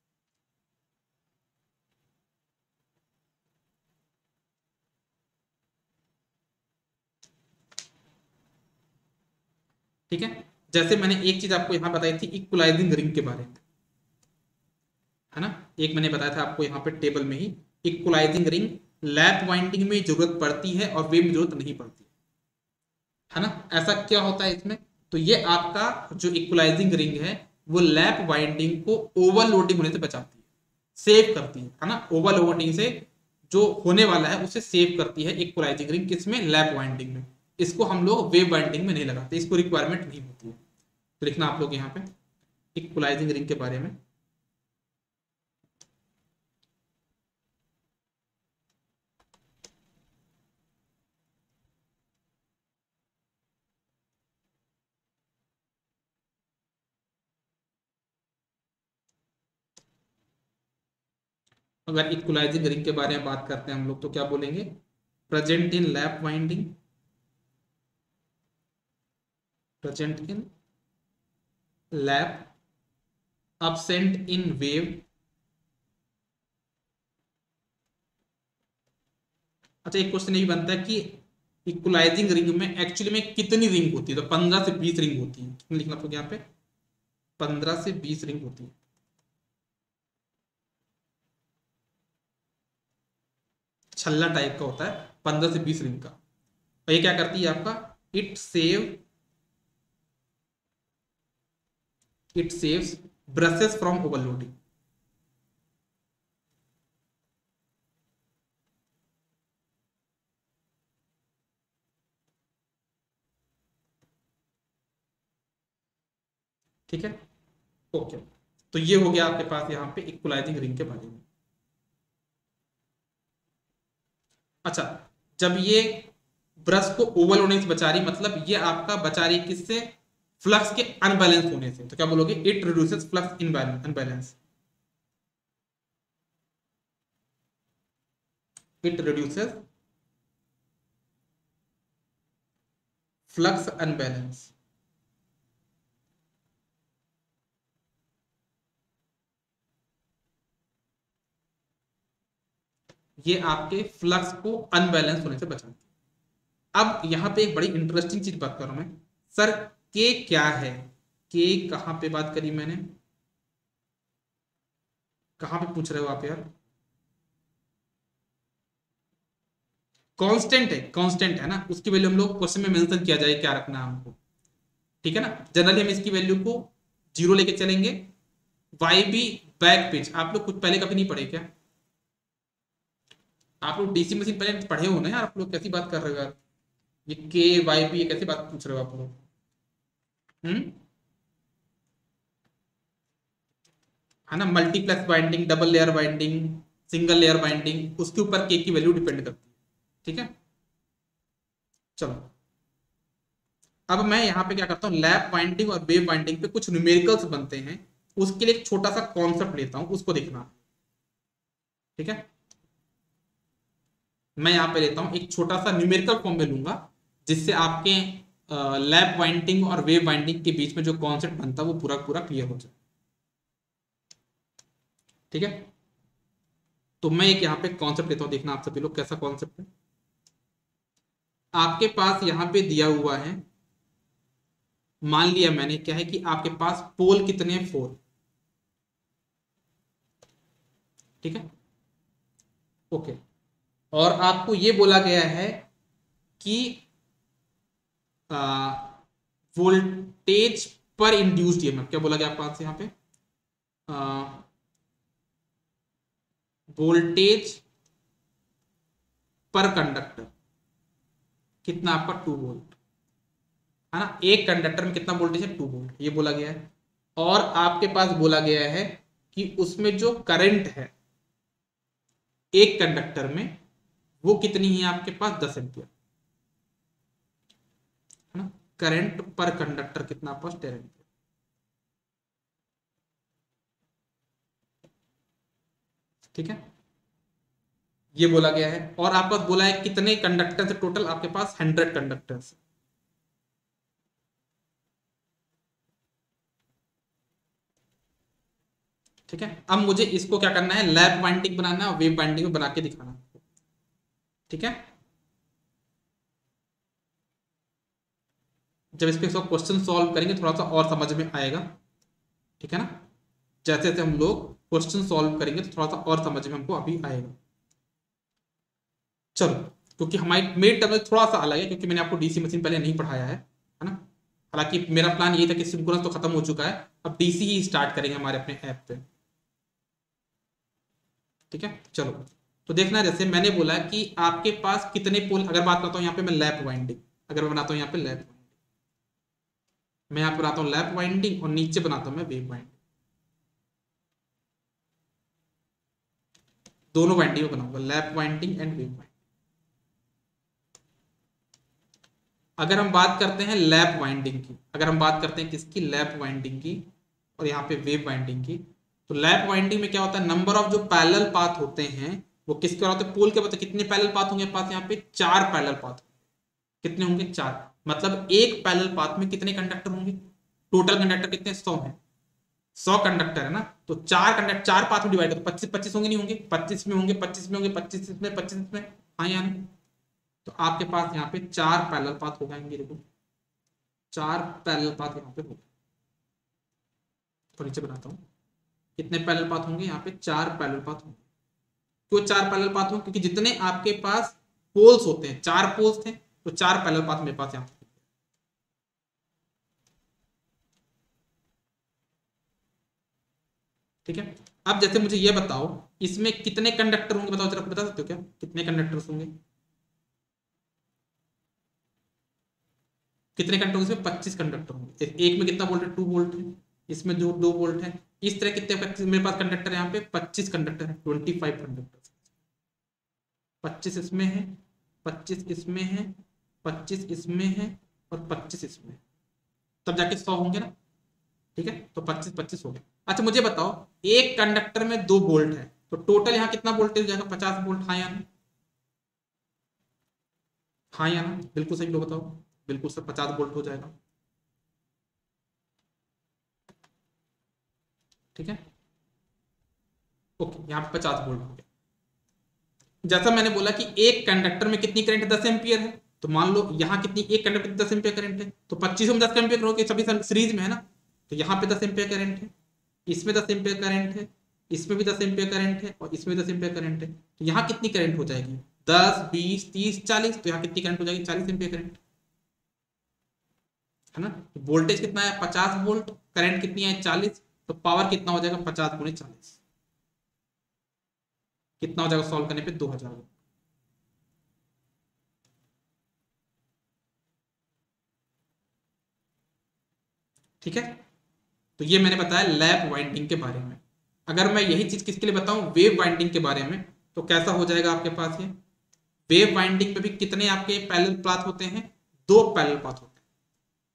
ठीक है, जैसे मैंने एक चीज आपको यहां बताई थी इक्वलाइजिंग रिंग के बारे में, है ना, एक मैंने बताया था आपको यहाँ पे टेबल में ही, इक्वलाइजिंग रिंग लैप वाइंडिंग में जरूरत पड़ती है और वेव में जरूरत नहीं पड़ती है ना। ऐसा क्या होता है इसमें, तो ये आपका जो इक्वलाइजिंग रिंग है वो लैप वाइंडिंग को ओवरलोडिंग होने से बचाती है, सेव करती है है ना, ओवरलोडिंग से जो होने वाला है उसे सेव करती है इक्वलाइजिंग रिंग, किसमें, लैप वाइंडिंग में। इसको हम लोग वेव वाइंडिंग में नहीं लगाते, इसको रिक्वायरमेंट नहीं होती है। तो लिखना आप लोग यहाँ पे इक्वलाइजिंग रिंग के बारे में। अगर इक्वलाइजिंग रिंग के बारे में बात करते हैं हम लोग तो क्या बोलेंगे, present in lap winding, present in lap, absent in wave. अच्छा, एक क्वेश्चन ये बनता है कि इक्वलाइजिंग रिंग में एक्चुअली में कितनी रिंग होती है, तो पंद्रह से बीस रिंग होती है। कितनी लिखना आपको यहाँ पे, पंद्रह से बीस रिंग होती है। छल्ला टाइप का होता है, पंद्रह से बीस रिंग का। और ये क्या करती है आपका, it save it saves brushes from overloading. ठीक है, ओके। तो ये हो गया आपके पास यहाँ पे इक्वलाइजिंग रिंग के बारे में। अच्छा, जब ये ब्रश को ओवरलोडिंग से बचा रही, मतलब ये आपका बचा रही किससे, फ्लक्स के अनबैलेंस होने से, तो क्या बोलोगे, it reduces flux unbalance, it reduces flux unbalance. ये आपके फ्लक्स को अनबैलेंस होने से बचाती है। अब यहां पे एक बड़ी इंटरेस्टिंग चीज बात कर रहा हूं मैं, सर के क्या है, के कहां पे बात करी मैंने, कहां पे पूछ रहे हो आप यार, कांस्टेंट है, कांस्टेंट है ना, उसकी वैल्यू हम लोग क्वेश्चन में मेंशन किया जाए क्या रखना है हमको। ठीक है ना, जनरली हम इसकी वैल्यू को जीरो लेके चलेंगे। वाई बी बैक पिच, आप लोग कुछ पहले कभी नहीं पढ़े क्या, आप लोग डीसी मशीन पहले पढ़े हो ना यार, आप लोग कैसी बात कर रहे हो यार, ये के वाई बी ये कैसी बात पूछ रहे हो आप लोग, हम्म, है ना, multiplex binding, double layer binding, single layer binding, उसके ऊपर के की वैल्यू डिपेंड करती है। ठीक है, चलो अब मैं यहाँ पे क्या करता हूँ, लैप वाइंडिंग और वेव वाइंडिंग पे कुछ न्यूमेरिकल्स बनते हैं, उसके लिए एक छोटा सा कॉन्सेप्ट लेता हूँ, उसको देखना। ठीक है, मैं यहाँ पे लेता हूँ एक छोटा सा न्यूमेरिकल फॉर्म में लूंगा, जिससे आपके लैप वाइंडिंग और वेव वाइंडिंग के बीच में जो कॉन्सेप्ट बनता है वो पूरा पूरा क्लियर हो जाए। ठीक है, तो मैं एक यहाँ पे कॉन्सेप्ट लेता हूँ, देखना आप सभी लोग कैसा कॉन्सेप्ट है। आपके पास यहाँ पे दिया हुआ है, मान लिया मैंने क्या है कि आपके पास पोल कितने हैं, फोर। ठीक है, ओके, और आपको ये बोला गया है कि वोल्टेज पर इंड्यूस्ड ईएमएफ, क्या बोला गया आपके पास यहाँ पे, वोल्टेज पर कंडक्टर कितना आपका, टू वोल्ट है ना। एक कंडक्टर में कितना वोल्टेज है, टू वोल्ट, ये बोला गया है। और आपके पास बोला गया है कि उसमें जो करंट है एक कंडक्टर में वो कितनी है आपके पास, दस एम्पियर है ना। करंट पर कंडक्टर कितना आपके पास, टेन एम्पियर। ठीक है, ये बोला गया है। और आपके पास बोला है कितने कंडक्टर से, टोटल आपके पास हंड्रेड कंडक्टर से। ठीक है, अब मुझे इसको क्या करना है, लैप वाइंडिंग बनाना है और वेव वाइंडिंग में बना के दिखाना है। ठीक है, जब इस पे सब क्वेश्चन सॉल्व करेंगे थोड़ा सा और समझ में आएगा। ठीक है ना, जैसे जैसे हम लोग क्वेश्चन सॉल्व करेंगे तो थोड़ा सा और समझ में हमको अभी आएगा। चलो, क्योंकि हमारी मेन टर्म थोड़ा सा अलग है, क्योंकि मैंने आपको डीसी मशीन पहले नहीं पढ़ाया है है ना। हालांकि मेरा प्लान ये था कि सिंक्रोनस तो खत्म हो चुका है, अब डीसी ही स्टार्ट करेंगे हमारे अपने ऐप पे। ठीक है, चलो, तो देखना, जैसे मैंने बोला कि आपके पास कितने पोल, अगर बात करता हूँ यहाँ पे मैं लैप वाइंडिंग, अगर मैं बनाता हूँ यहाँ पे लैप वाइंडिंग, मैं यहाँ पे बनाता हूँ लैप वाइंडिंग और नीचे बनाता हूँ मैं वेव वाइंडिंग, दोनों वाइंडिंग में बनाऊंगा, lap winding and wave winding. अगर हम बात करते हैं लैप वाइंडिंग की, अगर हम बात करते हैं किसकी, लैप वाइंडिंग की, और यहाँ पे वेव वाइंडिंग की, तो लैप वाइंडिंग में क्या होता है, नंबर ऑफ जो पैरेलल पाथ होते हैं वो किसके होते हैं, पोल के होते हैं। कितने पैरेलल पाथ होंगे पास, यहाँ पे चार पैरेलल पाथ। कितने होंगे, चार, मतलब एक पैरेलल पाथ में कितने कंडक्टर होंगे, टोटल कंडक्टर कितने, सौ है, सौ कंडक्टर है ना। तो चार कंडक्टर, चार पाथ में डिवाइड, तो पच्चीस पच्चीस होंगे, नहीं होंगे, पच्चीस में होंगे, पच्चीस में होंगे, पच्चीस में, पच्चीस में, हाँ या नहीं। तो आपके पास यहाँ पे चार पैरेलल पाथ हो जाएंगे, देखो चार पैरेलल पाथ यहाँ पे हो गए। तो नीचे बनाता हूँ, कितने पैरेलल पाथ होंगे, यहाँ पे चार पैरेलल पाथ होंगे। क्यों चार पैरेलल पाथ होंगे, क्योंकि जितने आपके पास पोल्स होते हैं, चार पोल्स थे, तो चार पैरेलल पाथ मेरे पास यहाँ पे। ठीक है, अब जैसे मुझे ये बताओ इसमें कितने कंडक्टर होंगे, बताओ जरा, बता सकते हो क्या कितने कंडक्टर्स होंगे, कितने कंडक्टर होंगे, इसमें पच्चीस कंडक्टर होंगे। एक में कितना वोल्ट है, टू वोल्ट है, इसमें जो दो वोल्ट है। इस तरह कितने मेरे पास कंडक्टर है, यहाँ पे पच्चीस कंडक्टर है, ट्वेंटी फाइव कंडक्टर, पच्चीस इसमें है, पच्चीस इसमें है, पच्चीस इसमें है और पच्चीस इसमें, तब जाके सौ होंगे ना। ठीक है, तो पच्चीस पच्चीस हो गए। अच्छा मुझे बताओ, एक कंडक्टर में दो वोल्ट है, तो टोटल यहाँ कितना वोल्टेज हो जाएगा, पचास वोल्ट, हाँ या ना, हाँ या ना, बिल्कुल सही लोग बताओ, बिल्कुल सर, पचास वोल्ट हो जाएगा। ठीक है, ओके, यहाँ पे पचास वोल्ट हो गया। जैसा मैंने बोला कि एक कंडक्टर में कितनी करंट है, दस एम्पियर है, तो मान लो यहाँ कितनी, एक कंडक्टर में दस एम्पियर करंट है, तो पच्चीस में दस एम्पियर करोगे, सभी सीरीज में है ना, तो यहाँ पे दस एम्पियर करंट है, इसमें दस एम्पियर करंट है, इसमें भी दस एम्पियर करंट है और इसमें दस एम्पियर करंट है, तो यहाँ कितनी करंट हो जाएगी, दस, बीस, तीस, चालीस, तो यहाँ कितनी करंट हो जाएगी, चालीस एम्पियर करंट है ना। तो वोल्टेज कितना है, पचास वोल्ट, करंट कितनी है, चालीस, तो पावर कितना हो जाएगा, पचास गुणे चालीस, कितना हो जाएगा सॉल्व करने पे, दो हजार वोल्ट। ठीक है, तो ये मैंने बताया लैप वाइंडिंग के बारे में। अगर मैं यही चीज किसके लिए बताऊं, वेव वाइंडिंग के बारे में, तो कैसा हो जाएगा आपके पास ये, वेव वाइंडिंग में भी कितने आपके पैरेलल पाथ होते हैं, दो पैरेलल पाथ होते हैं।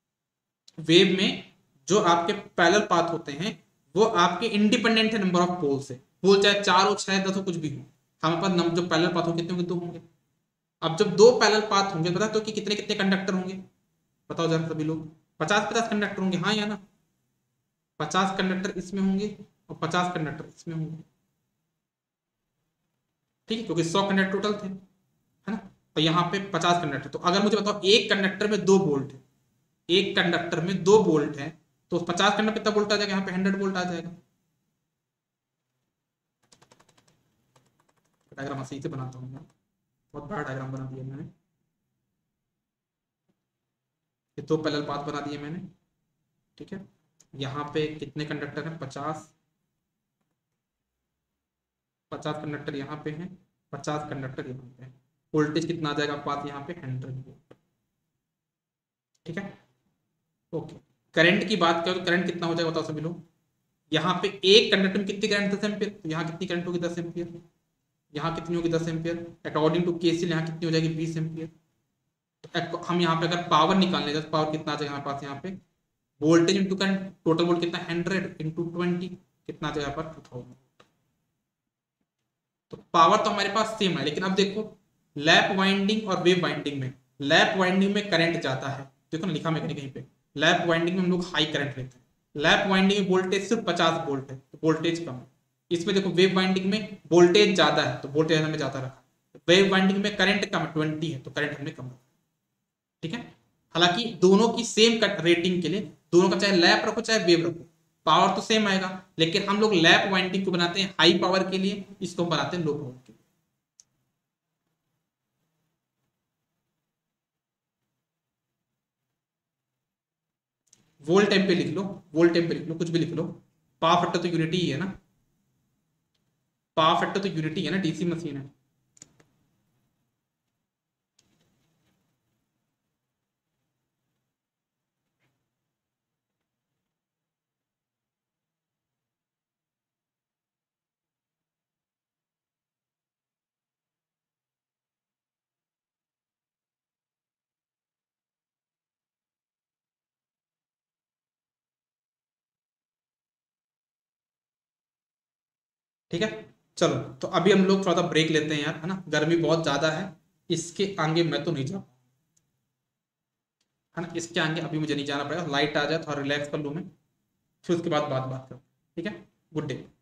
वेव में जो आपके पैरेलल पाथ होते हैं वो आपके इंडिपेंडेंट है नंबर ऑफ पोल से। पोल चाहे चार हो, छह, दस हो, कुछ भी हो, हमारे पास नंबर जो पैरेलल पाथ होंगे कितने होंगे? दो होंगे। अब जब दो पैरेलल पाथ होंगे पता तो कि कितने कितने कंडक्टर होंगे? बताओ जरा सभी लोग। पचास पचास कंडक्टर होंगे, हाँ या ना? पचास कंडक्टर इसमें होंगे और पचास कंडक्टर इसमें होंगे, ठीक है, क्योंकि सौ कंडक्टर टोटल थे, है ना। और यहाँ पे पचास कंडक्टर, तो अगर मुझे बताओ एक कंडक्टर में दो बोल्ट है, एक कंडक्टर में दो बोल्ट है, तो पचास कंडक्टर कितना बोल्ट आ जाएगा? यहाँ पे हंड्रेड बोल्ट आ जाएगा। डायग्राम सही से बनाता हूँ मैं, बहुत बड़ा डायग्राम बना दिया मैंने। ये दो पैरेलल पाथ बना दिए मैंने, ठीक है। यहाँ पे कितने कंडक्टर हैं? पचास। पचास कंडक्टर यहाँ पे हैं, पचास कंडक्टर यहाँ पे हैं। वोल्टेज कितना आ जाएगा पास यहाँ पे? हंड्रेड वोल्ट, ठीक है, ओके। करंट की बात करें तो करंट कितना हो जाएगा बताओ सभी लोग। यहाँ पे एक कंडक्टर में कितनी करंट? दस एम्पियर। तो यहाँ कितनी करंट होगी? दस एम्पियर। यहाँ कितनी होगी? दस एम्पियर। अकॉर्डिंग टू केसीएल यहाँ कितनी हो जाएगी? बीस एम्पियर। तो हम यहाँ पे अगर पावर निकालने जाए तो पावर कितना आ जाएगा हमारे पास? यहाँ पे voltage into current, total volt कितना? हंड्रेड इंटू ट्वेंटी, कितना आ जाएगा यहाँ पर? Two thousand. तो पावर तो हमारे पास सेम है, लेकिन अब देखो लैप वाइंडिंग और वेव वाइंडिंग में, लैप वाइंडिंग में करंट जाता है, देखो ना लिखा मैं कहीं कहीं पे, लैप वाइंडिंग में हम लोग हाई करंट लेते हैं। लैप वाइंडिंग में वोल्टेज सिर्फ पचास वोल्ट है, तो वोल्टेज कम है। इसमें देखो वेव वाइंडिंग में वोल्टेज ज्यादा है, तो वोल्टेज हमें ज्यादा रखा। वेव वाइंडिंग में करंट कम है, ट्वेंटी है, तो करंट हमने कम रखा, ठीक है। हालांकि दोनों की सेम रेटिंग के लिए, दोनों का चाहे लैप रखो चाहे वेव रखो, पावर तो सेम आएगा, लेकिन हम लोग लैप वाइंडिंग को बनाते हैं हाई पावर के लिए, इसको हम बनाते हैं लो पावर के लिए। वोल्ट एम्पीयर लिख लो, वोल्ट एम्पीयर लिख लो, कुछ भी लिख लो, पावर फैक्टर तो यूनिटी ही है ना, पावर फैक्टर तो यूनिटी है ना, डीसी मशीन है। ठीक है, चलो तो अभी हम लोग थोड़ा सा ब्रेक लेते हैं यार, है ना, गर्मी बहुत ज्यादा है, इसके आगे मैं तो नहीं जा, है ना, इसके आगे अभी मुझे नहीं जाना पड़ेगा, लाइट आ जाए थोड़ा रिलैक्स कर लूँ मैं, फिर उसके बाद बात बात करूँ, ठीक है। Good day.